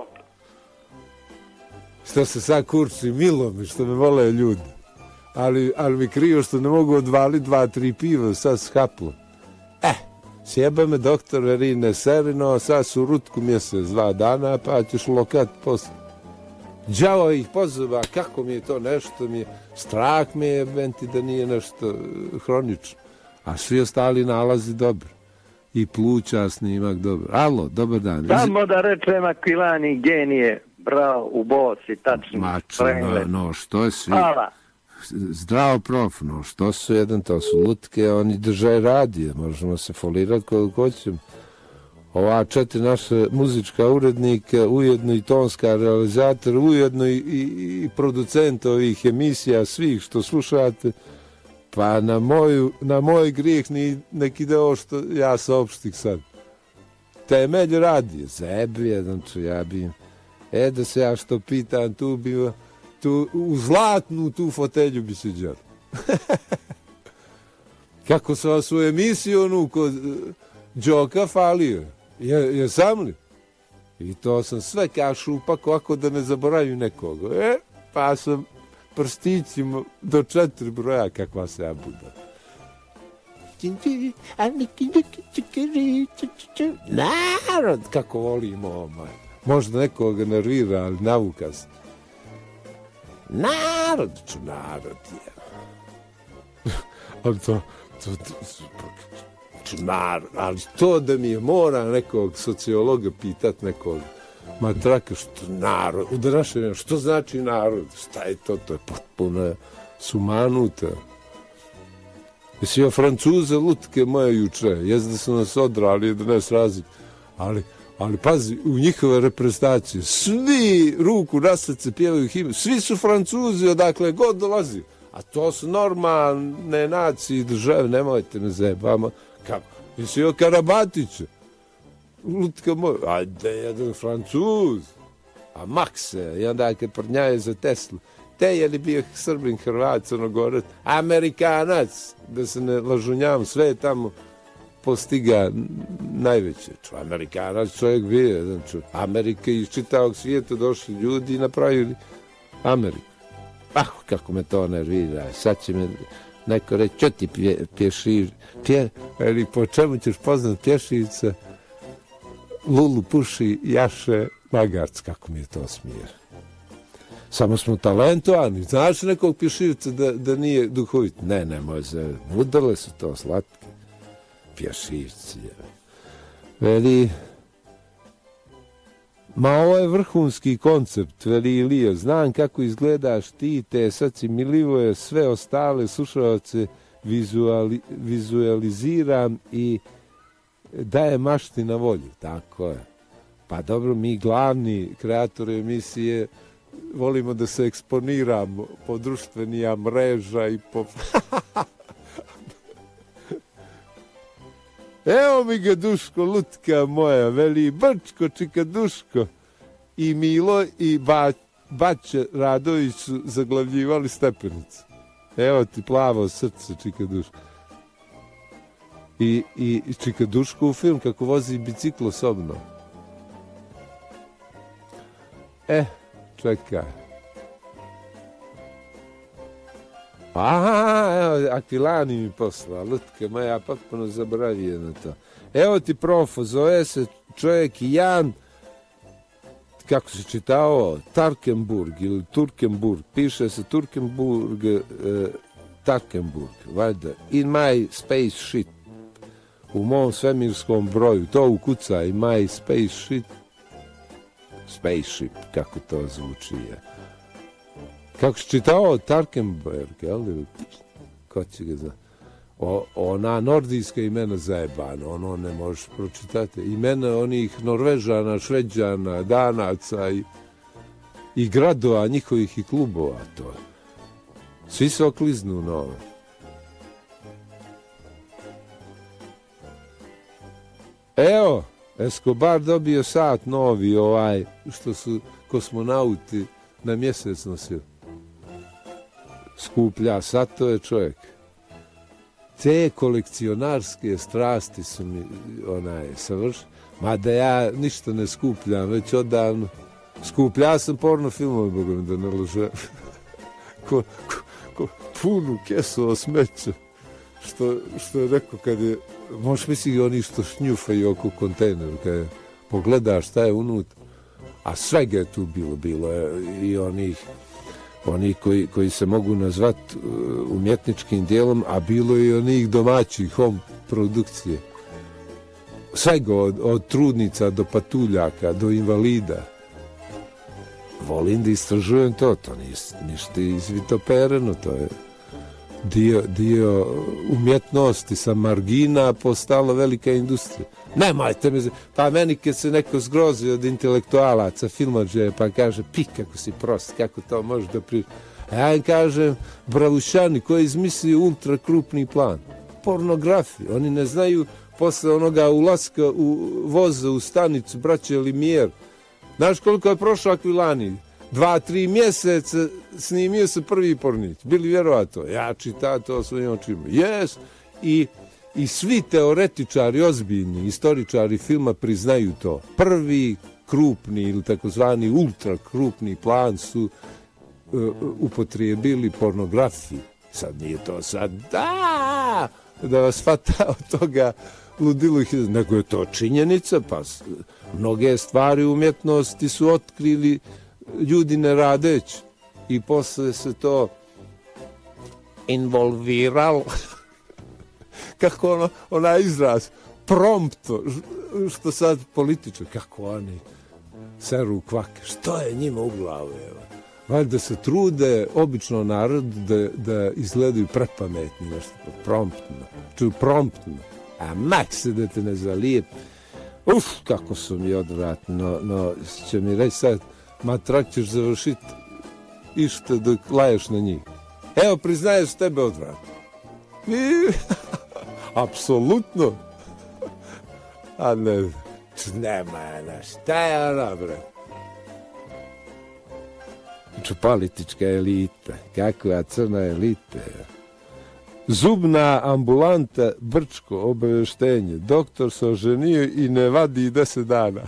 Što se sad kurči, milo mi što me vole ljudi. Ali, ali mi krivo što ne mogu odvaliti dva, tri piva, sad shaplo. Eh, sjeba me doktor Verine Serino, sad su u Rutku mjesec, dva dana, pa ćeš lokat posle. Đavo ih pozova, kako mi je to nešto, mi je, strah mi je, benti da nije nešto hronično. A svi ostali nalazi dobro. I pluća snimak dobro. Alo, dobar dan. Samo da rečem Akvilani genije, bravo, u boci, tačno. Mačo, no, no, što si? Hvala. Zdravo prof, no, što su jedan, to su lutke, oni drže radije, možemo se folirati koliko hoćemo. Ova četiri naša muzička urednika, ujedno i tonska realizator, ujedno i, i, i producent ovih emisija, svih što slušate, pa na, moju, na moj grijeh ni, nek ide ovo što ja saopštih sad. Temelj radi, zebi jedan ću ja bi, e da se ja što pitan, tu bi, tu, u zlatnu tu fotelju bi se džar. Kako sam vas u emisiju onu kod Đoka falio, je, je sam li? I to sam sve kašu upako, ako da ne zaboravim nekoga. E, pa sam prstićima do četiri broja kakva se ja buda. Narod, kako volimo ovaj. Možda nekoga nervira, ali navuka se. Narod, ću narod je. Ali to, to, to, ću narod, ali to da mi je mora nekog sociologa pitat nekog matraka što narod, u današnje vreme, što znači narod, šta je to, to je potpuno sumanuta. Jesi joj Francuze lutke moje juče, jes da su nas odrali da nas razlik, ali, ali pazi, u njihove reprezentacije, svi ruku na srce pjevaju himnu, svi su Francuzi odakle god dolazi, a to su normalne nacije i države, nemojte me zajebama, kako, jesi joj Karabatića, lutka moja, ajde, jedan Francuz, a Makse, i onda kad prnjaje za Teslu, te je li bio Srbin, Hrvat, Crnogorac, Amerikanac, da se ne lažunjam, sve je tamo postiga najveće. Čo, Amerikanac čovjek bio, jedan čovjek. Amerika iz čitavog svijeta došli ljudi i napravili Ameriku. Ah, kako me to nervira, sad će me neko reći, čo ti pje, pješir, pje, ili po čemu ćeš poznat pješirica, Lulu puši, jaše, magarc, kako mi je to smije. Samo smo talentovani. Znaš nekog pješirca da, da nije duhovit? Ne, ne, može. Budale su to slatke. Pješirci. Veli, ma ovo je vrhunski koncept, veli Ilija. Znam kako izgledaš ti, te sad si milivuje sve ostale slušalce, vizuali, vizualiziram i daje mašti na volju. Tako je. Pa dobro, mi glavni kreatori emisije volimo da se eksponiramo po društvenija mreža i po... Evo mi ga Duško, lutka moja, veli Brčko, čika Duško. I Milo i ba, Bače Radović su zaglavljivali stepenicu. Evo ti plavo srce, čika Duško. I, i, i čika Duško u film kako vozi biciklo sobno. E, čekaj. Aha, evo, Akvilani mi poslala, lutka moja, potpuno zaboravio na to. Evo ti profo, zove se čovjek Jan, kako se čitao, Tarkenburg ili Turkenburg, piše se Turkenburg, uh, Tarkenburg, valjda, in my space ship, u mom svemirskom broju, to ukucaj, my space ship, spaceship, kako to zvuči je. Kako se čitao Tarkenburg, jel? ko će ga zna. O, ona nordijska imena zajebana, ono ne možeš pročitati. Imena onih Norvežana, Šveđana, Danaca i, i gradova njihovih i klubova, to. Svi se okliznu na ovo. Evo, Escobar dobio sat novi, ovaj, što su kosmonauti na mjesec nosili. Skuplja satove čovjek. Te kolekcionarske strasti su mi, onaj, savrš. Mada ja ništa ne skupljam, već odavno. Skuplja sam porno filmove, bogom, da ne lažem. ko, ko, ko, punu kesu o smeća. Što, što je rekao kad je, možeš misliti oni što šnjufaju oko kontejnera, kad je, pogledaš šta je unutra. A svega je tu bilo, bilo je i onih, oni koji, koji se mogu nazvati umjetničkim dijelom, a bilo je i onih domaćih home produkcije. Svega od, od trudnica do patuljaka, do invalida. Volim da istražujem to, to nije ništa izvitopereno, to je dio, dio umjetnosti sa margina postala velika industrija. Nemojte me, pa meni kad se neko zgrozi od intelektualaca, filmađe, pa kaže, pi, kako si prost, kako to može da priča. A ja im kažem, bravušani koji izmislio ultra krupni plan. Pornografiju, oni ne znaju posle onoga ulaska u voza u stanicu, braće Limijer. Znaš koliko je prošlo Akvilani? Dva, tri mjeseca snimio se prvi pornić. Bili vjerovato? Ja čita to svojim očima. Jes. I, i svi teoretičari, ozbiljni istoričari filma priznaju to. Prvi krupni ili takozvani ultra krupni plan su uh, upotrijebili pornografiju. Sad nije to sad da, da vas fata od toga ludilo ih, nego je to činjenica, pa mnoge stvari umjetnosti su otkrili ljudi ne radeći i posle se to involviralo kako ono, ona izraz prompto, što sad političar, kako oni seru kvake, što je njima u glavu, evo. Valjda se trude obično narod da, da izgledaju prepametni, nešto promptno, čuju promptno, a mak se da te ne zalijep. Uf, kako su mi odvratni, no, no će mi reći sad, ma trak ćeš završiti išta dok laješ na njih. Evo, priznaješ tebe odvratno. I, apsolutno. A ne, nema, na šta je ona, bre? Politička elita, kakva crna elita. Zubna ambulanta Brčko, obaveštenje. Doktor se oženio i ne vadi deset dana.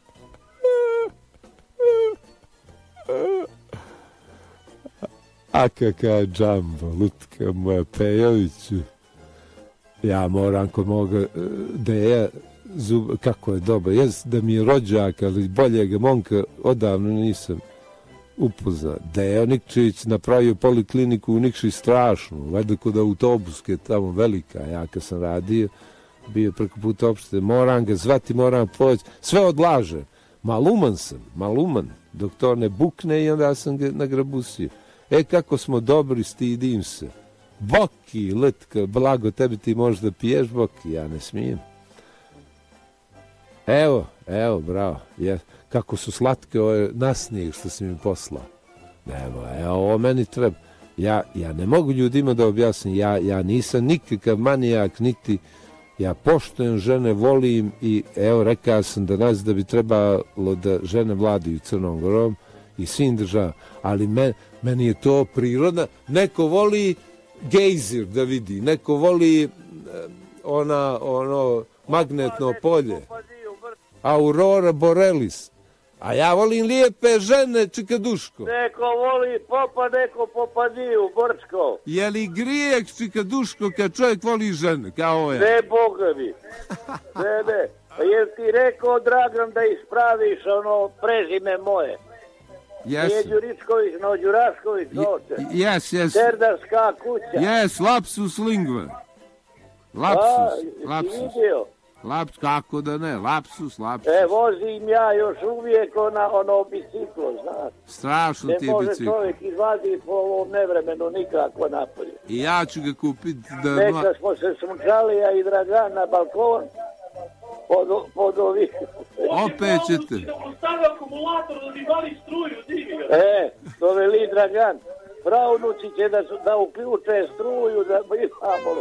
A kakav džambo, lutka moja Pejoviću. Ja moram kod moga Deja, zub, kako je dobro, jes da mi je rođak, ali boljega monka odavno nisam upoznat. Dejo Nikčević napravio polikliniku u Nikši strašnu, valjda kod autobuske, tamo velika, ja kad sam radio, bio preko puta opšte, moram ga zvati, moram poći, sve odlaže. Maluman sam, maluman, dok to ne bukne i onda sam ga nagrabusio. E, kako smo dobri, stidim se. Boki, letka, blago, tebi ti možda piješ Boki, ja ne smijem. Evo, evo, bravo, je, kako su slatke ove nasnije što si mi poslao. Evo, evo, ovo meni treba. Ja, ja ne mogu ljudima da objasnim, ja, ja nisam nikakav manijak, niti ja poštujem žene, volim i evo, rekao sam danas da bi trebalo da žene vladaju Crnom Gorom i svim državama, ali men, meni je to prirodno. Neko voli gejzir da vidi, neko voli ona, ono magnetno polje, aurora borealis, a ja volim lijepe žene, Čikaduško. Neko voli popa, neko popadiju, Brčko. Je li grijeh, Čikaduško, kad čovjek voli žene, kao ja? Ne, Boga mi. Ne, ne. Pa jel ti rekao, Dragan, da ispraviš ono prezime moje? Jesam. Nije Đuričković, no Đurašković, noće. Jes, jes. Serdarska kuća. Jes, lapsus lingve. Lapsus, A, lapsus. vidio? Laps, kako da ne, lapsus, lapsus. E, vozim ja još uvijek ona, ono biciklo, znaš. Strašno ne ti je može bicikl. čovjek izvaditi po ovom nevremenu nikako napolje. I ja ću ga kupiti da... Neka smo se sunčali, ja i Dragan na balkon, pod, pod ovih... Opet ćete. Stavio akumulator da ti vali struju, divi ga. E, to veli Dragan. Pravnuci će da, su, da uključe struju, da imamo...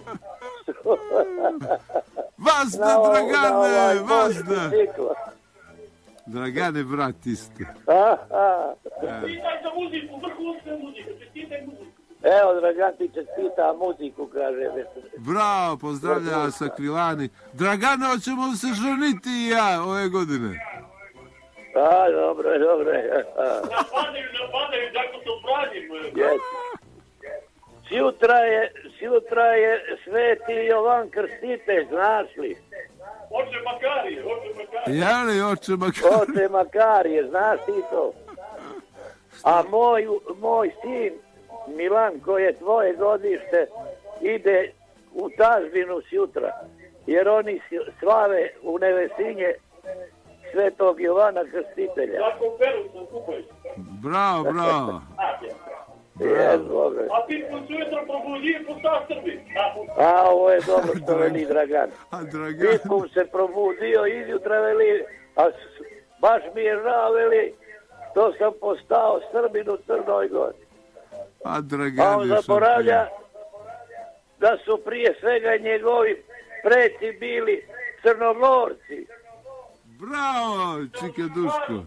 Vazda, Na ovo- Dragane, na ovaj vazda. bicikl. Dragane, brat, isto. Aha. Čestitaj za muziku, vrhunska muzika, čestitaj muziku. Evo, Dragan ti čestita muziku, kaže. Bravo, pozdravlja sa Kvilani. Dragane, hoćemo se ženiti i ja ove godine. A, dobro, dobro. Napadaju, napadaju, tako se obradim. Yes. Sjutra je, sjutra je Sveti Jovan Krstitelj, znaš li? Oče Makarije, oče Makarije. Ja li oče Makarije? Oče Makarije, znaš ti to? A moj, moj sin, Milan, koji je tvoje godište, ide u tazbinu sjutra, jer oni slave u Nevesinje Svetog Jovana Krstitelja. Tako peru sam kupaj. Bravo, bravo. Jes, dobro. A ti po sujutro probudi i postav Srbi. A, ovo je dobro što veli Dragan. A Dragan? Pitkom se probudio, izjutra veli, a s- baš mi je žao, veli, što sam postao Srbin u Crnoj Gori. A A Dragane, on zaboravlja da su prije svega njegovi preci bili Crnogorci. Bravo, čika Duško.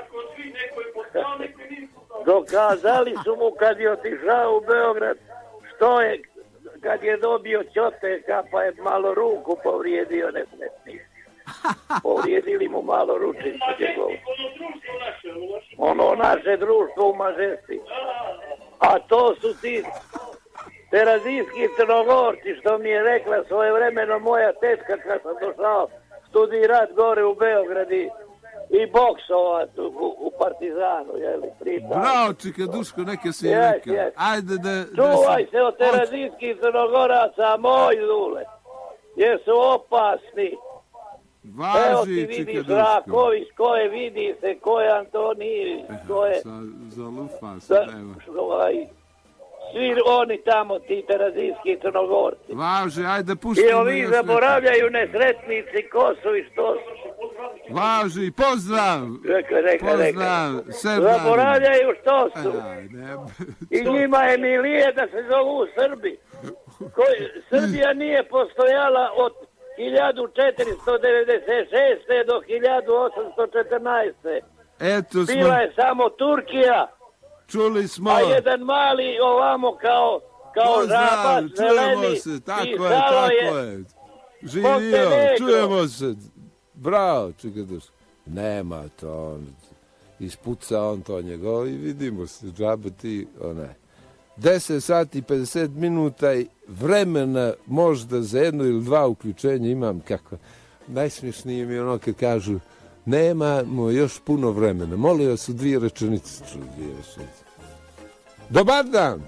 Dokazali su mu kad je otišao u Beograd što je, kad je dobio ćoteka pa je malo ruku povrijedio nesmetni. Povrijedili mu malo ručicu njegovu. Ono naše društvo u Mažesti. A to su ti terazijski Crnogorci, što mi je rekla svojevremeno moja tetka kad sam došao studirat gore u Beogradi i boksovat u, u Partizanu, jeli, pričam. Bravo, čika Duško, neke si Jes, rekao. jes. Ajde da... da Čuvaj se- se od terazijskih Crnogoraca, moj Dule, jer su opasni. Važi, Evo ti čika vidiš Duško. Raković, ko je, vidi se, ko je Antonijević, ko je... Sa, za lufa se, Da, evo. ovaj, svi oni tamo, ti terazijski Crnogorci. Važi, ajde I puštimo ovi još zaboravljaju nesretnici ko su i što su. neke. Važi, pozdrav! Rekaj, rekaj, rekaj. Pozdrav, Serdar. Zaboravljaju što su. Aj, ne. I njima je milije da se zovu Srbi. Koji, Srbija nije postojala od hiljadu četiristo devedeset šeste do hiljadu osamsto četrnaeste. Eto smo, Bila je samo Turkija, čuli smo. a jedan mali ovamo kao, kao Pozdrav, žabac, čujemo zeleni, se, tako je, pisalo tako je. Živio, Montenegro. čujemo se. Bravo, čekaj Duško. Nema to, on, ispuca on to njegov i vidimo se, džaba ti, onaj. deset sati i pedeset minuta i vremena možda za jedno ili dva uključenja imam, kako, najsmješnije mi je ono kad kažu nemamo još puno vremena. Molim vas u dvije rečenice, ču, dvije rečenice. Dobar dan!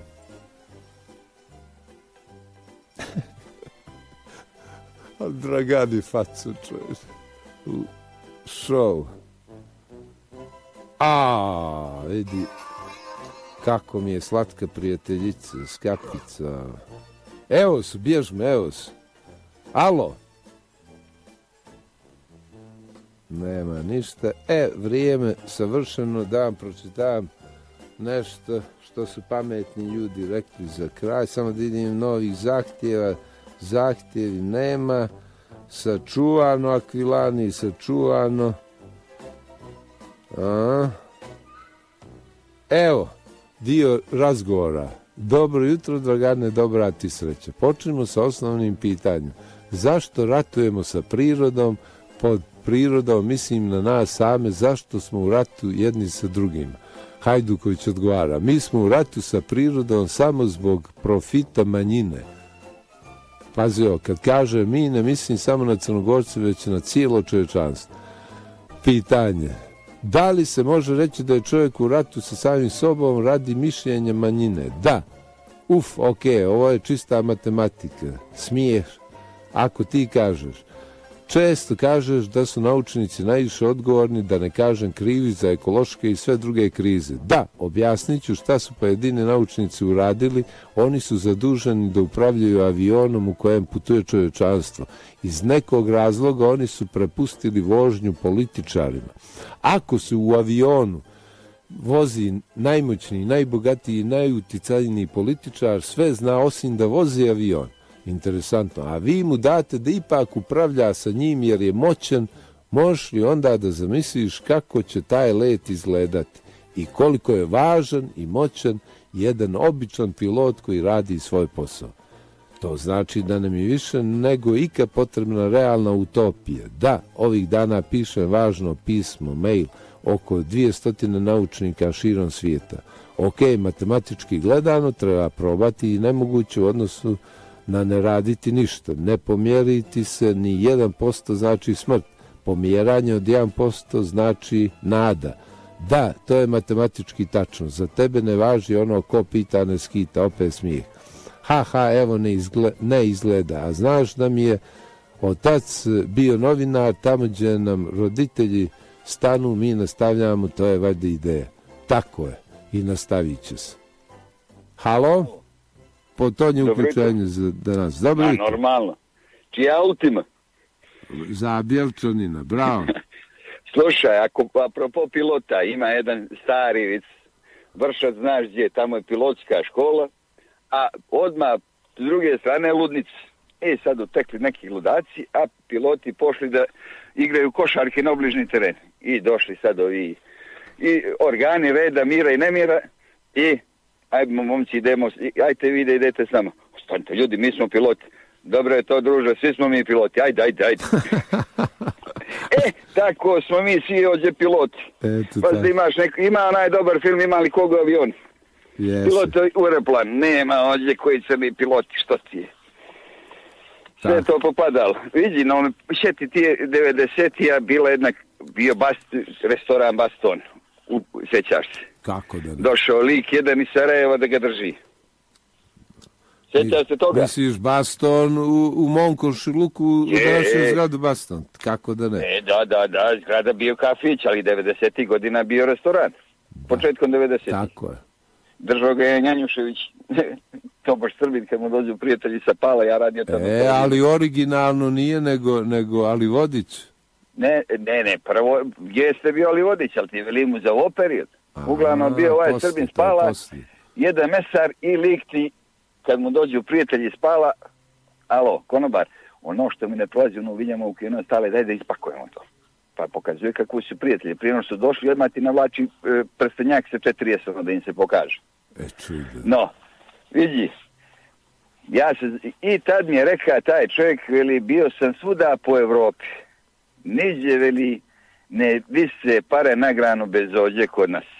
A Dragani facu čuješ. U show. A, vidi kako mi je slatka prijateljica, Skapica. Evo su, bježme, evo su. Alo? Nema ništa. E, vrijeme savršeno da vam pročitam nešto što su pametni ljudi rekli za kraj. Samo da vidim novih zahtjeva. Zahtjevi nema. Sačuvano, Akvilani, sačuvano. A. Evo, dio razgovora. Dobro jutro, Dragane, dobra ti sreća. Počnemo sa osnovnim pitanjem. Zašto ratujemo sa prirodom? Pod prirodom mislim na nas same. Zašto smo u ratu jedni sa drugima? Hajduković odgovara. Mi smo u ratu sa prirodom samo zbog profita manjine. Pazi ovo, kad kaže mi, ne mislim samo na Crnogorce, već na cijelo čovječanstvo. Pitanje. Da li se može reći da je čovjek u ratu sa samim sobom radi mišljenja manjine? Da. Uf, ok, ovo je čista matematika. Smiješ. Ako ti kažeš. Često kažeš da su naučnici najviše odgovorni, da ne kažem krivi za ekološke i sve druge krize. Da, objasnit ću šta su pojedini naučnici uradili. Oni su zaduženi da upravljaju avionom u kojem putuje čovječanstvo. Iz nekog razloga oni su prepustili vožnju političarima. Ako se u avionu vozi najmoćniji, najbogatiji, najuticajniji političar, sve zna osim da vozi avion. Interesantno. A vi mu date da ipak upravlja sa njim jer je moćan, možeš li onda da zamisliš kako će taj let izgledati i koliko je važan i moćan jedan običan pilot koji radi svoj posao. To znači da nam je više nego ikad potrebna realna utopija. Da, ovih dana pišem važno pismo, mail, oko dvjesto naučnika širom svijeta. Ok, matematički gledano treba probati i nemoguće u odnosu na ne raditi ništa. Ne pomjeriti se ni jedan posto znači smrt. Pomjeranje od jedan posto znači nada. Da, to je matematički tačno. Za tebe ne važi ono ko pita ne skita, opet smijeh. Ha, ha, evo ne, izgleda, ne izgleda. A znaš da mi je otac bio novinar, tamo gdje nam roditelji stanu, mi nastavljamo, to je valjda ideja. Tako je. I nastavit će se. Halo? Po to je uključenje za danas. Dobro jutro. Normalno. Čija ultima? Za Bjelčanina, bravo. Slušaj, ako apropo pilota ima jedan stari vic, Vršac, znaš gdje, tamo je pilotska škola, a odmah s druge strane ludnice. E, sad utekli neki ludaci, a piloti pošli da igraju košarke na obližni teren. I došli sad ovi i organi reda, mira i nemira i ajmo momci idemo, ajte vi da idete s nama. Ostanite ljudi, mi smo piloti. Dobro je to druže, svi smo mi piloti, ajde, ajde, ajde. E, tako smo mi svi ovdje piloti. Pa da imaš neko, ima onaj dobar film, ima li koga avion? Yes. Pilot u aeroplan, nema ovdje koji su mi piloti, što ti je? Sve je to popadalo. Vidi, no, šeti ti je devedesetih bila jedna, bio bast, restoran Baston, u, sjećaš se? Kako da ne? Došao lik jedan iz Sarajeva da ga drži. Sjećaš se toga? Misliš Baston u, u mom komšiluku, u današnju zgradu Baston? Kako da ne? E, da, da, da, zgrada bio kafić, ali devedesetih godina bio restoran. Početkom devedesetih. Tako je. Držao ga je Njanjušević, to baš Srbin, kad mu dođu prijatelji sa Pala, ja radio tamo. E, ali originalno nije, nego, nego Ali Vodić. Ne, ne, ne, prvo, gdje ste bio Ali Vodić, ali ti veli mu za ovo period. Uglavnom bio ovaj posli, Srbin Spala, jedan mesar i lik ti, kad mu dođu prijatelji Spala, alo, konobar, ono što mi ne prolazi, ono vidimo u kino stale, daj da ispakujemo to. Pa pokazuje kako su prijatelji. Prije no su došli, odmah ti navlači e, prstenjak sa četrdeset da im se pokaže. E, čudo. No, vidi, ja se, i tad mi je rekao taj čovjek, veli, bio sam svuda po Evropi. Niđe, veli, ne vise pare na granu bez ođe kod nas.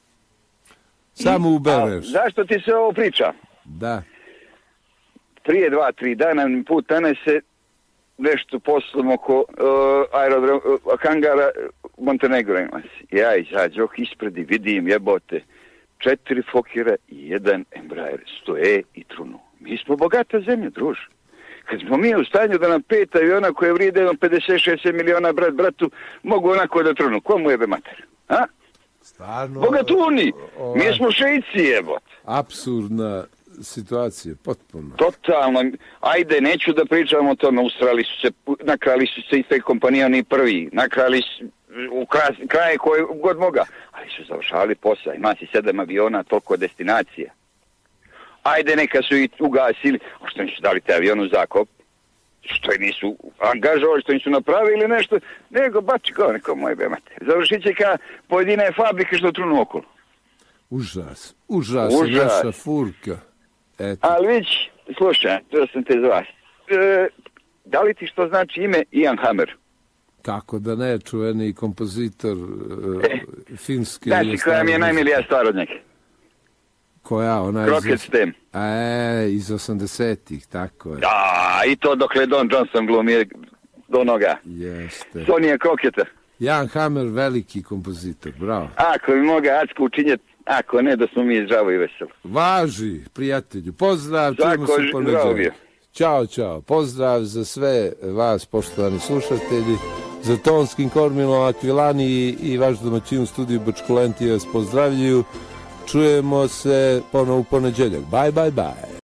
Samo ubereš. Zašto ti se ovo priča? Da. Prije dva, tri dana put nanese nešto poslom oko uh, aerodrom, uh, hangara Montenegro ima se. Ja izađoh ispred i vidim jebote četiri Fokira i jedan Embraer stoje i trunu. Mi smo bogata zemlja, druž. Kad smo mi u stanju da nam pet aviona koje vrijede pedeset šezdeset miliona brat bratu mogu onako da trunu. Komu jebe mater? A? Stvarno... Bogatuni! Ovaj... Mi smo šeici jebote. Apsurdna situacija, potpuno. Totalno. Ajde, neću da pričam o tome. Ustrali su se, nakrali su se i te kompanije, oni prvi. Nakrali su u kraj, kraje koje god moga. Ali su završavali posao. Ima si sedam aviona, toliko destinacija. Ajde, neka su i ugasili. A što nisu dali te avionu zakop? Što je nisu angažovali, što nisu napravili nešto? Nego bači kao neko moj bemate. Završit će ka pojedine fabrike što trunu okolo. Užas. Užas. Užas. Naša furka. Eto. Ali vić, slušaj, to sam te za vas. E, da li ti što znači ime Ian Hammer? Kako da ne, čuveni kompozitor e, finski. Znači, koja mi je najmilija stvar od njega? Koja? Ona Crockett iz... Stem. E, iz osamdesetih, tako je. Da, i to dokle Don Johnson glumi do noga. Jeste. Sonija Crocketta. Jan Hammer, veliki kompozitor, bravo. Ako bi moga Acku učinjeti, ako ne, da smo mi zdravo i veselo. Važi, prijatelju. Pozdrav, čujemo se ponedeljak. Ćao, čao. Pozdrav za sve vas, poštovani slušatelji. Za tonskim kormilom Akvilani i, i vaš domaćin u studiju Bačkulenti vas pozdravljaju. Čujemo se ponovo u poneđeljak. Bye, bye, bye.